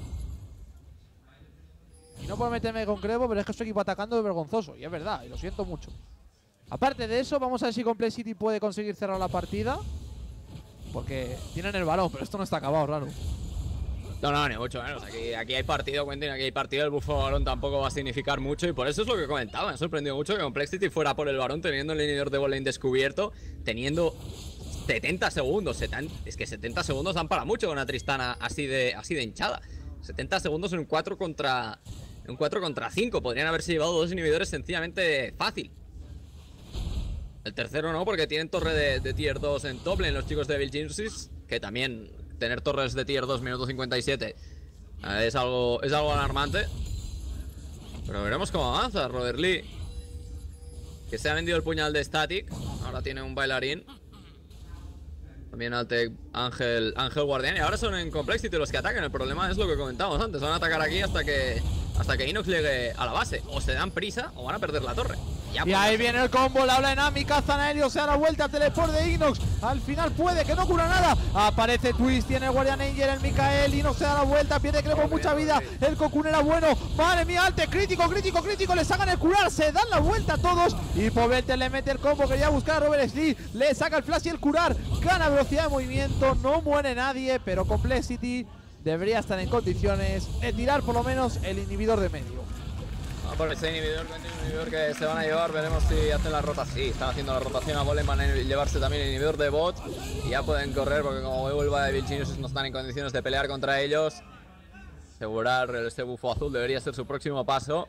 Y no puedo meterme con Crepo, pero es que su equipo atacando es vergonzoso. Y es verdad, y lo siento mucho. Aparte de eso, vamos a ver si Complexity puede conseguir cerrar la partida. Porque tienen el balón, pero esto no está acabado, raro. No, ni mucho menos. Aquí hay partido, Quentin, aquí hay partido. El buffo balón tampoco va a significar mucho. Y por eso es lo que comentaba. Me ha sorprendido mucho que Complexity fuera por el varón, teniendo el inhibidor de botlane descubierto, teniendo 70 segundos. Es que 70 segundos dan para mucho con una Tristana así de hinchada. 70 segundos en un 4 contra 5. Podrían haberse llevado 2 inhibidores sencillamente fácil. El tercero no, porque tienen torre de tier 2 en top lane los chicos de Evil Genius, que también tener torres de tier 2 minuto 57 es algo alarmante. Pero veremos cómo avanza Robert Lee, que se ha vendido el puñal de Static. Ahora tiene un bailarín. También Altec, Ángel Guardián. Y ahora son en Complexity los que atacan. El problema es lo que comentábamos antes. Van a atacar aquí hasta que Inox llegue a la base. O se dan prisa o van a perder la torre. Y ahí viene el combo, la dinámica, Zanaelio se da la vuelta, teleport de Inox. Al final puede, que no cura nada. Aparece Twist, tiene el Guardian Angel, el Mikael. Inox se da la vuelta, pierde Crepo mucha vida. El Cocoon era bueno. Madre mía, Alte, crítico, le sacan el curar, se dan la vuelta a todos. Y Pobelter le mete el combo, quería buscar a Robert Slee. Le saca el flash y el curar. Gana velocidad de movimiento, no muere nadie, pero Complexity debería estar en condiciones de tirar por lo menos el inhibidor de medio. Por ese inhibidor, que se van a llevar, veremos si hacen la rotación. Sí, están haciendo la rotación a Golem, van a llevarse también el inhibidor de bot. Y ya pueden correr porque como vuelva de Evil Geniuses no están en condiciones de pelear contra ellos. Asegurar este bufo azul debería ser su próximo paso.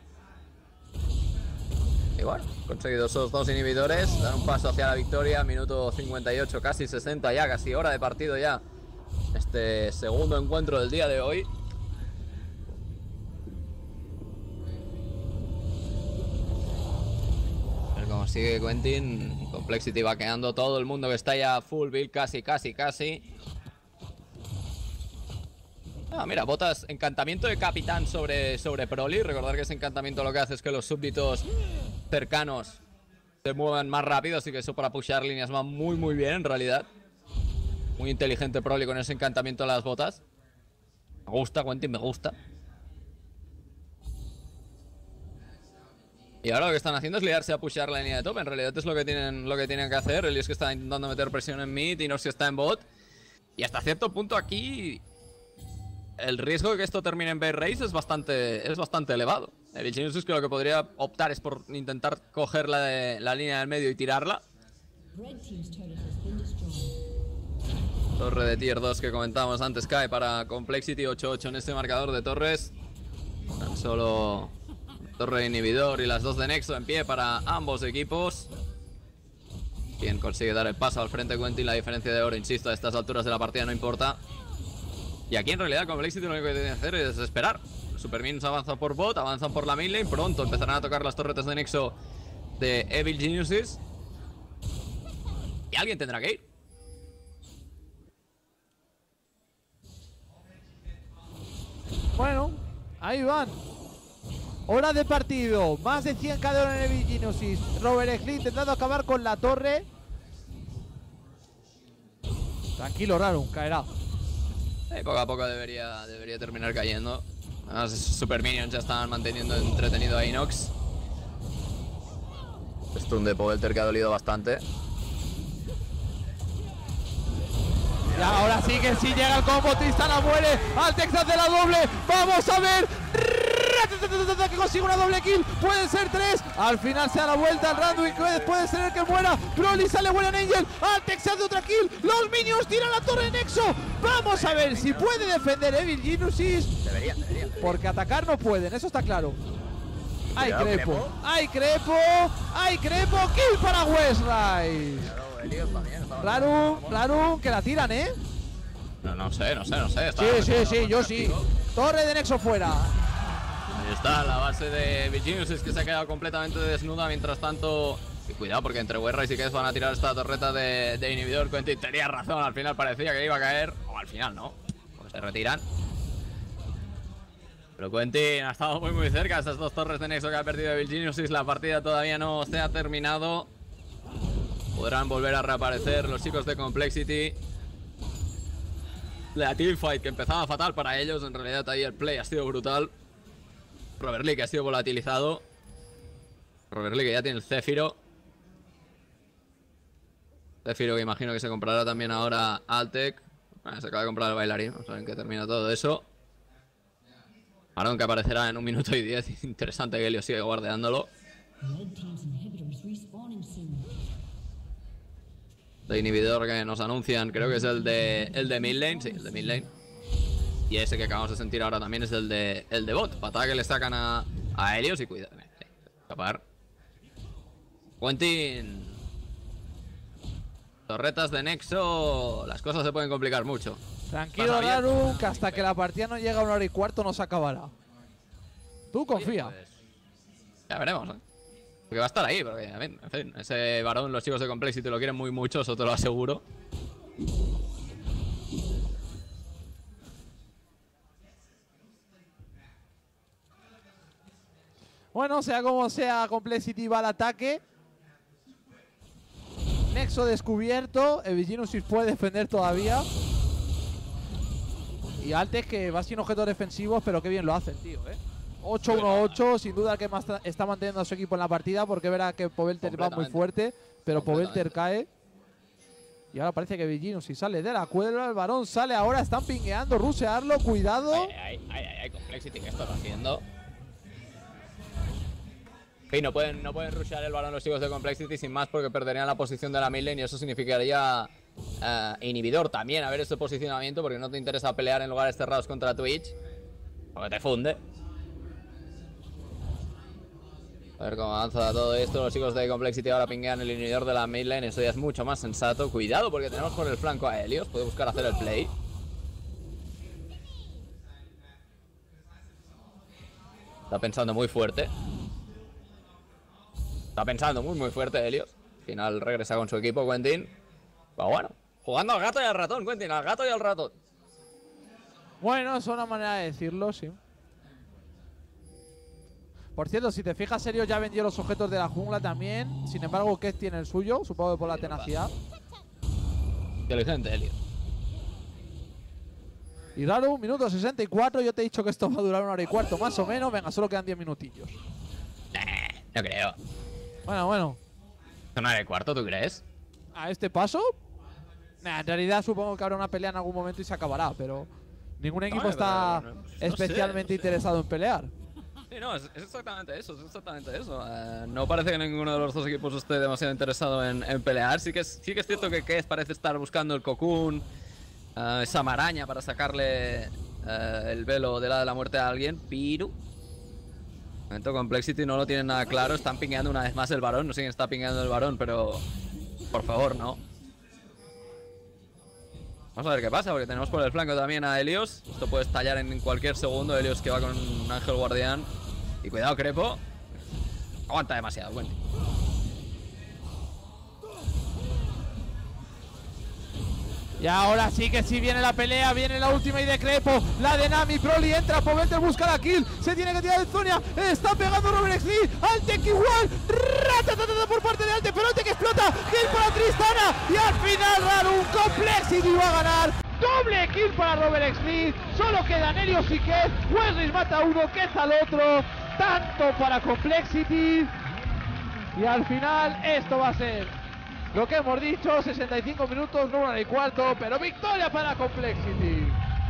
Y bueno, conseguido esos dos inhibidores, dan un paso hacia la victoria, minuto 58, casi 60 ya, casi hora de partido ya. Este segundo encuentro del día de hoy. Como sigue Quentin, Complexity va quedando todo el mundo que está ya full build, casi. Ah, mira, botas encantamiento de capitán sobre Proli. Recordar que ese encantamiento lo que hace es que los súbditos cercanos se muevan más rápido, así que eso para pushear líneas va muy bien en realidad. Muy inteligente Proli con ese encantamiento de las botas. Me gusta, Quentin, me gusta. Y ahora lo que están haciendo es liarse a pushear la línea de top. En realidad es lo que tienen que hacer. Ellos que están intentando meter presión en mid y Inox está en bot. Y hasta cierto punto aquí el riesgo de que esto termine en base race es bastante elevado. El Geniusus que lo que podría optar es por intentar coger la línea del medio y tirarla. Torre de tier 2 que comentábamos antes cae para Complexity, 8-8 en este marcador de torres. Tan solo torre de inhibidor y las dos de Nexo en pie para ambos equipos. Quien consigue dar el paso al frente Quentin, la diferencia de oro, insisto, a estas alturas de la partida no importa. Y aquí en realidad Complexity lo único que tiene que hacer es esperar. Los Superminions avanzan por bot, avanzan por la mid lane, pronto empezarán a tocar las torretas de Nexo de Evil Geniuses. Y alguien tendrá que ir. Bueno, ahí van. Hora de partido, más de 100k de oro en Evil Geniuses. Robert Slee intentando acabar con la torre. Tranquilo, Rarum, caerá. Poco a poco debería terminar cayendo. Además, esos Super Minions ya están manteniendo entretenido a Inox. Stun de Pobelter que ha dolido bastante. Y ahora sí que sí llega el combo, Tristana muere, Altex hace la doble, vamos a ver, que consigue una doble kill, pueden ser 3, al final se da la vuelta al Randuin, puede ser el que muera, Broly sale Guardian Angel, Altex hace otra kill, los minions tiran la torre de Nexo, vamos a ver si puede defender Evil Geniuses, Debería. porque atacar no pueden, eso está claro. Hay Crepo, kill para Westrise. Rarum, que la tiran, ¿eh? No sé. Sí, yo sí. Torre de Nexo fuera. Ahí está la base de Viginius, es que se ha quedado completamente desnuda. Mientras tanto, y cuidado porque entre Westrise y Kez van a tirar esta torreta de inhibidor. Quentin tenía razón, al final parecía que iba a caer. O al final no, porque se retiran. Pero Quentin ha estado muy cerca. Esas dos torres de Nexo que ha perdido Viginius. La partida todavía no se ha terminado. Podrán volver a reaparecer los chicos de Complexity. La teamfight que empezaba fatal para ellos. En realidad ahí el play ha sido brutal. Robert Lee que ha sido volatilizado. Robert Lee que ya tiene el Zephyro. Zephyro que imagino que se comprará también ahora Altec. Se acaba de comprar el bailarín. Vamos a ver en qué termina todo eso. Aaron que aparecerá en 1 minuto y 10. Interesante que Helio sigue guardeándolo. De inhibidor que nos anuncian, creo que es el de mid lane, sí, el de mid lane. Y ese que acabamos de sentir ahora también es el de bot. Patada que le sacan a Helios y cuidado. Escapar. Quentin. Torretas de Nexo. Las cosas se pueden complicar mucho. Tranquilo, Rarum, que hasta que la partida no llega a 1 hora y cuarto no se acabará. Tú confía. Pues, ya veremos, ¿eh? Porque va a estar ahí, porque, en fin, ese varón los chicos de Complexity lo quieren muy mucho, eso te lo aseguro. Bueno. Bueno, sea como sea, Complexity va al ataque. Nexo descubierto. Eviginusis puede defender todavía. Y Altec que va sin objetos defensivos, pero qué bien lo hacen, tío, 8-1-8, sin duda el que más está manteniendo a su equipo en la partida, porque verá que Pobelter va muy fuerte, pero Pobelter cae. Y ahora parece que Eviginusis sale de la cueva, el varón sale ahora, están pingueando, rushearlo, cuidado. Ay, Complexity, ¿qué estás haciendo? Sí, no pueden rushear el balón los chicos de Complexity sin más porque perderían la posición de la mid lane y eso significaría inhibidor también a ver este posicionamiento porque no te interesa pelear en lugares cerrados contra Twitch porque te funde. A ver cómo avanza todo esto. Los chicos de Complexity ahora pinguean el inhibidor de la mid lane. Eso ya es mucho más sensato. Cuidado porque tenemos por el flanco a Helios. Puede buscar hacer el play. Está pensando muy fuerte. Está pensando muy fuerte Helios. Al final regresa con su equipo Quentin. Pero bueno, jugando al gato y al ratón, Quentin. Al gato y al ratón. Bueno, es una manera de decirlo, sí. Por cierto, si te fijas, Serio ya vendió los objetos de la jungla también. Sin embargo, Kez tiene el suyo, supongo que por la tenacidad. Inteligente, Helios. Y Raru, minuto 64. Yo te he dicho que esto va a durar 1 hora y cuarto más o menos. Venga, solo quedan 10 minutillos. No creo. Bueno. ¿1 hora y cuarto, tú crees? ¿A este paso? En realidad supongo que habrá una pelea en algún momento y se acabará, pero ningún equipo está especialmente interesado en pelear. Sí, no, es exactamente eso, no parece que ninguno de los dos equipos esté demasiado interesado en pelear. Sí que es cierto que Kez parece estar buscando el cocoon, esa maraña para sacarle el velo de la muerte a alguien, pero... De momento Complexity no lo tienen nada claro, están pingueando una vez más el varón, no sé quién está pingueando el varón, pero... Por favor, no. Vamos a ver qué pasa, porque tenemos por el flanco también a Helios. Esto puede estallar en cualquier segundo. Helios que va con un ángel guardián. Y cuidado, Crepo. Aguanta demasiado, Wendy. Y ahora sí que sí viene la pelea, viene la última y de Crepo, la de Nami, Broly entra, Pobelter busca la kill, se tiene que tirar de Zonia, está pegando Robert Exley, Altec igual, ratatatata por parte de Altec, pero Altec explota, kill para Tristana y al final Raru Complexity va a ganar, doble kill para Robert Exley, solo quedan Helios y Kez, Wesley mata a uno, Kez al otro, tanto para Complexity y al final esto va a ser lo que hemos dicho, 65 minutos, 1 hora y cuarto, pero victoria para Complexity.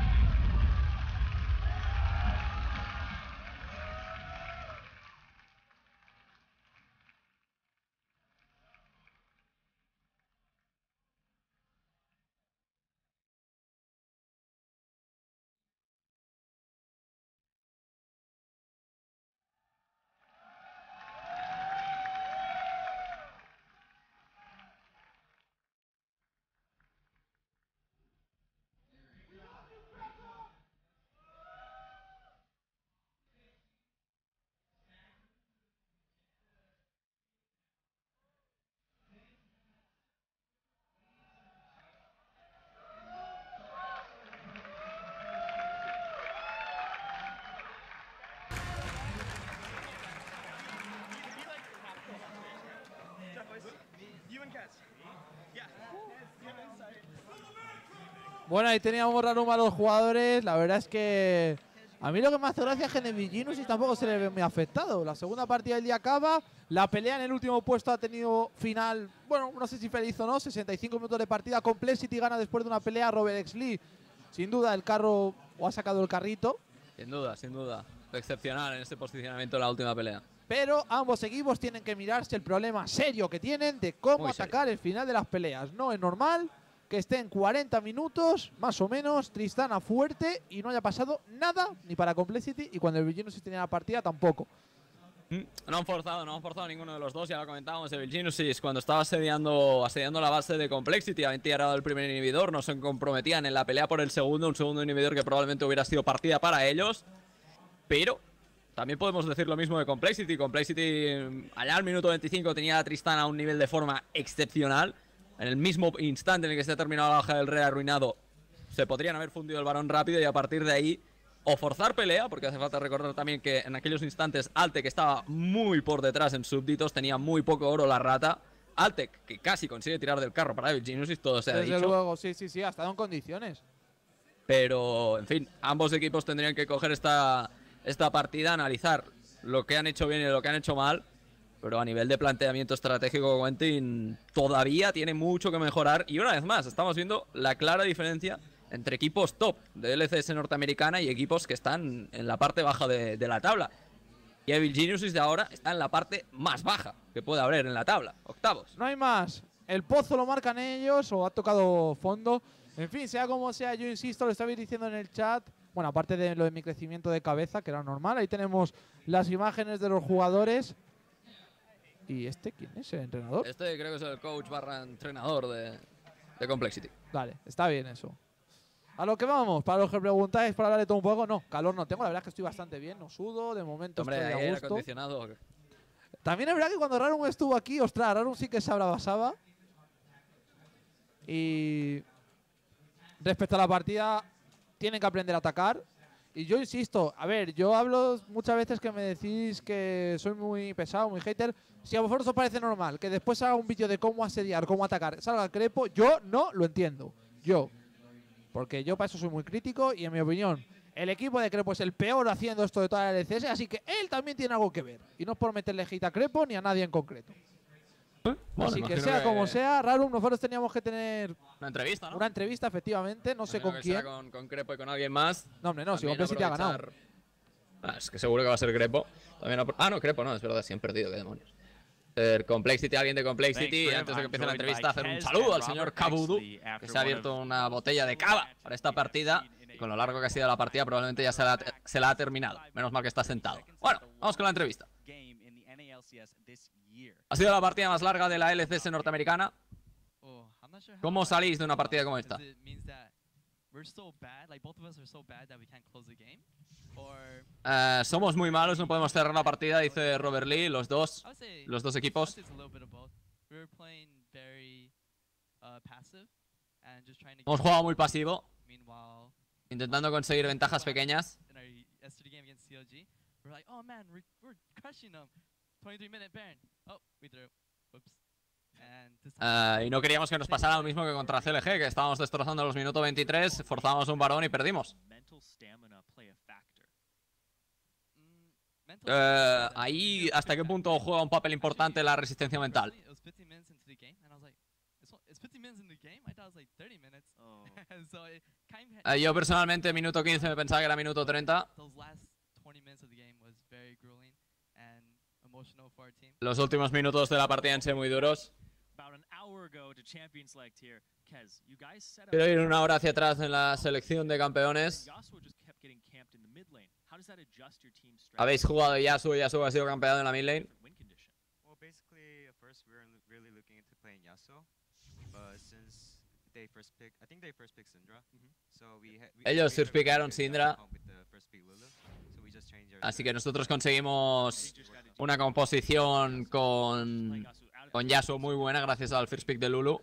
Bueno, ahí teníamos Rarum a los jugadores. La verdad es que a mí lo que me hace gracia es que Eviginusis tampoco se le ve muy afectado. La segunda partida del día acaba. La pelea en el último puesto ha tenido final, bueno, no sé si feliz o no. 65 minutos de partida. Complexity gana después de una pelea. Robert Exley, sin duda, el carro o ha sacado el carrito. Sin duda. Excepcional en este posicionamiento en la última pelea. Pero ambos equipos tienen que mirarse el problema serio que tienen de cómo atacar el final de las peleas. No es normal que estén 40 minutos, más o menos, Tristana fuerte y no haya pasado nada ni para Complexity y cuando el Eviginusis tenía la partida tampoco. No han forzado ninguno de los dos, ya lo comentábamos. El Eviginusis cuando estaba asediando la base de Complexity, habían tirado el primer inhibidor, no se comprometían en la pelea por el segundo, un segundo inhibidor que probablemente hubiera sido partida para ellos. Pero también podemos decir lo mismo de Complexity. Complexity allá al minuto 25 tenía a Tristana a un nivel de forma excepcional. En el mismo instante en el que se ha terminado la baja del rey arruinado, se podrían haber fundido el varón rápido y a partir de ahí o forzar pelea, porque hace falta recordar también que en aquellos instantes Altec estaba muy por detrás en súbditos, tenía muy poco oro la rata. Altec, que casi consigue tirar del carro para Evil Geniuses, todo se ha Desde dicho. luego, sí, ha estado en condiciones. Pero, en fin, ambos equipos tendrían que coger esta partida, analizar lo que han hecho bien y lo que han hecho mal. Pero a nivel de planteamiento estratégico, Quentin todavía tiene mucho que mejorar. Y una vez más, estamos viendo la clara diferencia entre equipos top de LCS norteamericana y equipos que están en la parte baja de la tabla. Y Evil Geniuses de ahora está en la parte más baja que puede haber en la tabla, octavos. No hay más. El pozo lo marcan ellos o ha tocado fondo. En fin, sea como sea, yo insisto, lo estabais diciendo en el chat. Bueno, aparte de lo de mi crecimiento de cabeza, que era normal, ahí tenemos las imágenes de los jugadores. ¿Y este quién es el entrenador? Este creo que es el coach barra entrenador de Complexity. Vale, está bien eso. A lo que vamos, para los que preguntáis para hablar de todo un poco, no, calor no tengo, la verdad es que estoy bastante bien, no sudo, de momento Hombre, estoy a aire gusto. acondicionado. También es verdad que cuando Rarum estuvo aquí, ostras, Rarum sí que se abrazaba. Y respecto a la partida, tienen que aprender a atacar. Y yo insisto, a ver, yo hablo muchas veces que me decís que soy muy pesado, muy hater. Si a vosotros os parece normal que después haga un vídeo de cómo asediar, cómo atacar, salga el Crepo, yo no lo entiendo. Porque yo para eso soy muy crítico y en mi opinión, el equipo de Crepo es el peor haciendo esto de toda la LCS, así que él también tiene algo que ver. Y no es por meterle hate a Crepo ni a nadie en concreto. Bueno, así que sea como sea, Rarum, nosotros teníamos que tener una entrevista, ¿no? una entrevista, efectivamente, no sé con que quién. sea con Crepo y con alguien más. No, hombre, no, si Complexity ha ganado. Es que seguro que va a ser Crepo. No, Crepo no, es verdad, sí han perdido, qué demonios. Complexity, alguien de Complexity, y antes de que empiece la entrevista, hacer un saludo al señor Kabudu, que se ha abierto una botella de cava para esta partida. Y con lo largo que ha sido la partida, probablemente ya se la ha terminado. Menos mal que está sentado. Bueno, vamos con la entrevista. Ha sido la partida más larga de la LCS norteamericana. ¿Cómo salís de una partida como esta? Somos muy malos, no podemos cerrar la partida, dice Robert Lee, los dos equipos. Hemos jugado muy pasivo, intentando conseguir ventajas pequeñas. Y no queríamos que nos pasara lo mismo que contra CLG, que estábamos destrozando los minutos 23, forzamos un varón y perdimos. Ahí, ¿hasta qué punto juega un papel importante la resistencia mental? Yo personalmente, minuto 15 me pensaba que era minuto 30. Los últimos minutos de la partida han sido muy duros. Quiero ir una hora hacia atrás en la selección de campeones. ¿Habéis jugado Yasuo? Yasuo ha sido campeón en la mid lane. Ellos first picaron Syndra. Así que nosotros conseguimos una composición con Yasuo muy buena gracias al first pick de Lulu.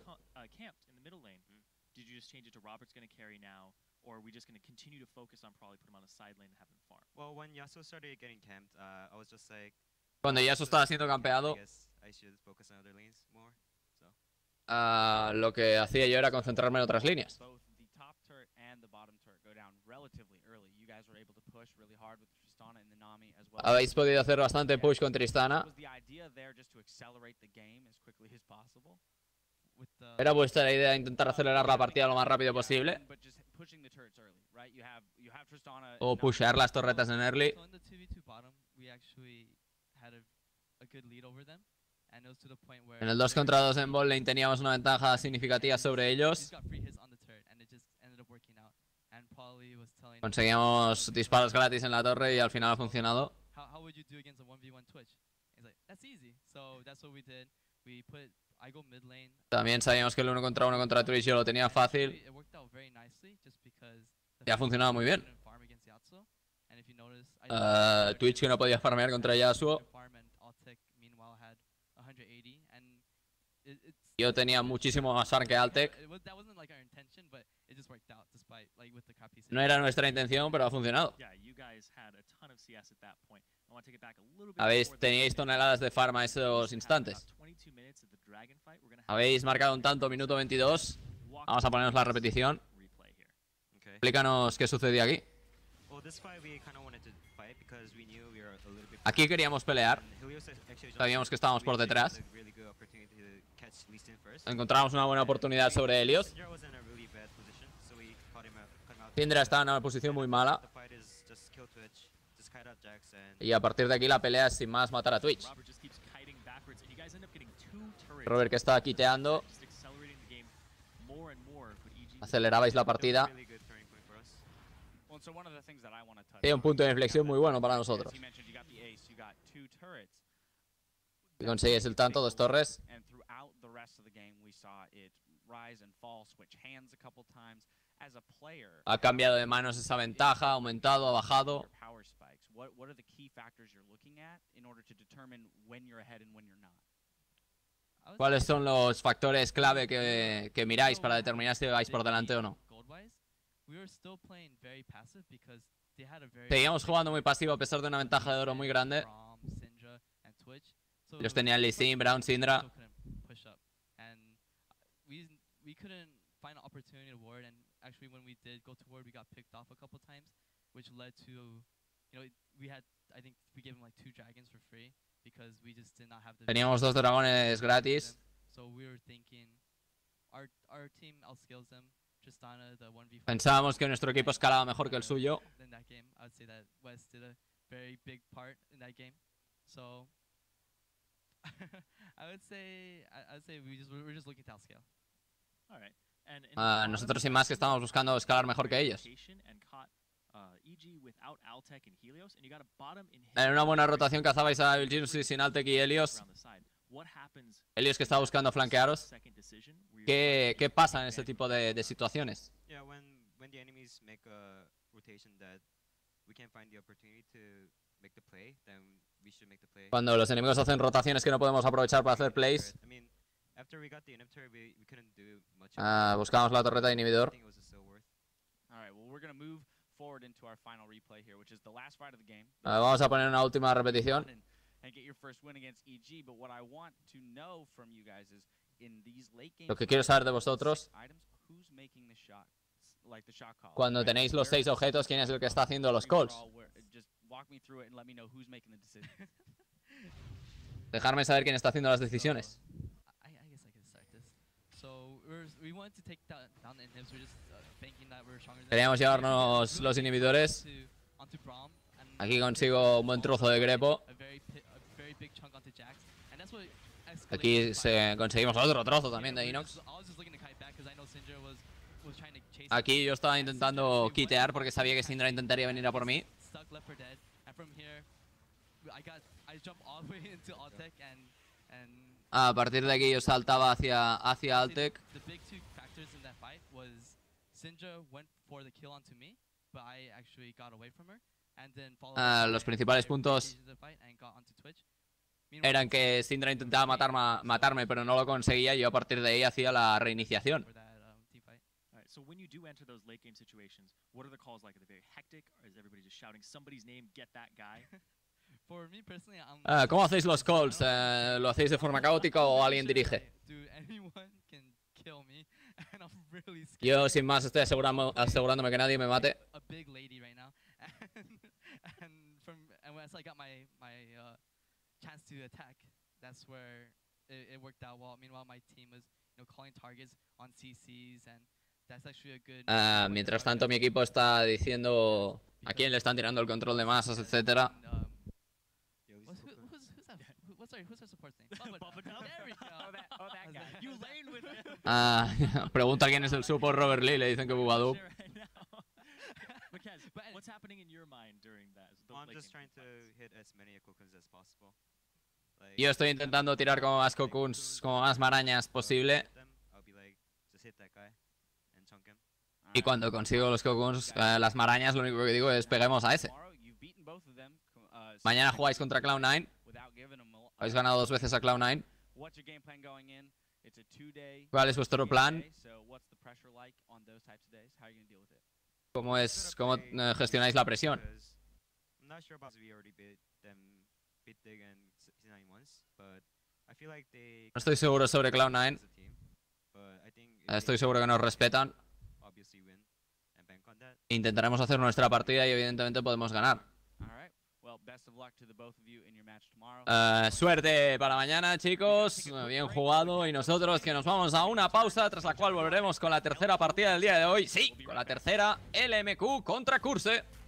Cuando Yasuo estaba siendo campeado, lo que hacía yo era concentrarme en otras líneas. Habéis podido hacer bastante push con Tristana. Era vuestra idea intentar acelerar la partida lo más rápido posible. O pushear las torretas en early. En el 2 contra 2 en bot lane teníamos una ventaja significativa sobre ellos. Conseguíamos disparos gratis en la torre y al final ha funcionado. También sabíamos que el 1 contra Twitch yo lo tenía fácil. Y ha funcionado muy bien. Twitch que no podía farmear contra Yasuo. Yo tenía muchísimo más farm que Altec. No era nuestra intención, pero ha funcionado. Teníais toneladas de farm a esos instantes. Habéis marcado un tanto, minuto 22. Vamos a ponernos la repetición. Explícanos qué sucedió aquí. Aquí queríamos pelear. Sabíamos que estábamos por detrás. Encontramos una buena oportunidad sobre Helios. Syndra está en una posición muy mala. Y a partir de aquí la pelea es sin más matar a Twitch. Robert que está quiteando. Acelerabais la partida. Tiene un punto de inflexión muy bueno para nosotros. Y consigues el tanto, 2 torres. Ha cambiado de manos esa ventaja, ha aumentado, ha bajado. ¿Cuáles son los factores clave que miráis para determinar si vais por delante o no? Seguíamos jugando muy pasivo a pesar de una ventaja de oro muy grande. Ellos tenían Lee Sin, Brown, Syndra. Teníamos 2 dragones gratis. Pensábamos que nuestro equipo escalaba mejor que el suyo. Nosotros sin más que estábamos buscando escalar mejor que ellos. En una buena rotación cazabais a Vilginus sin Altec y Helios. Helios que estaba buscando flanquearos. ¿Qué pasa en este tipo de situaciones? Cuando los enemigos hacen rotaciones que no podemos aprovechar para hacer plays. Buscamos la torreta de inhibidor. Vamos a poner una última repetición. Lo que quiero saber de vosotros, cuando tenéis los 6 objetos, ¿quién es el que está haciendo los calls? Dejarme saber quién está haciendo las decisiones. Queríamos llevarnos los inhibidores. Aquí consigo un buen trozo de grepo. Aquí conseguimos otro trozo también de Inox. Aquí yo estaba intentando quitear porque sabía que Syndra intentaría venir a por mí. A partir de aquí yo saltaba hacia Altec. Los principales puntos eran que Syndra intentaba matarme, pero no lo conseguía, y yo a partir de ahí hacía la reiniciación. ¿Cómo hacéis los calls? ¿Lo hacéis de forma caótica o alguien dirige? Yo sin más estoy asegurándome que nadie me mate. Mientras tanto mi equipo está diciendo a quién le están tirando el control de masas, etcétera. Pregunta quién es el support, Robert Lee, le dicen que Bubadub. Yo estoy intentando tirar como más cocoons, como más marañas posible. Y cuando consigo los cocoons, las marañas, lo único que digo es peguemos a ese. Mañana jugáis contra Cloud9. Habéis ganado 2 veces a Cloud9. ¿Cuál es vuestro plan? ¿Cómo gestionáis la presión? No estoy seguro sobre Cloud9. Estoy seguro que nos respetan. Intentaremos hacer nuestra partida y evidentemente podemos ganar. Suerte para mañana, chicos. Bien jugado. Y nosotros que nos vamos a una pausa, tras la cual volveremos con la tercera partida del día de hoy. Sí, con la tercera LMQ contra Curse.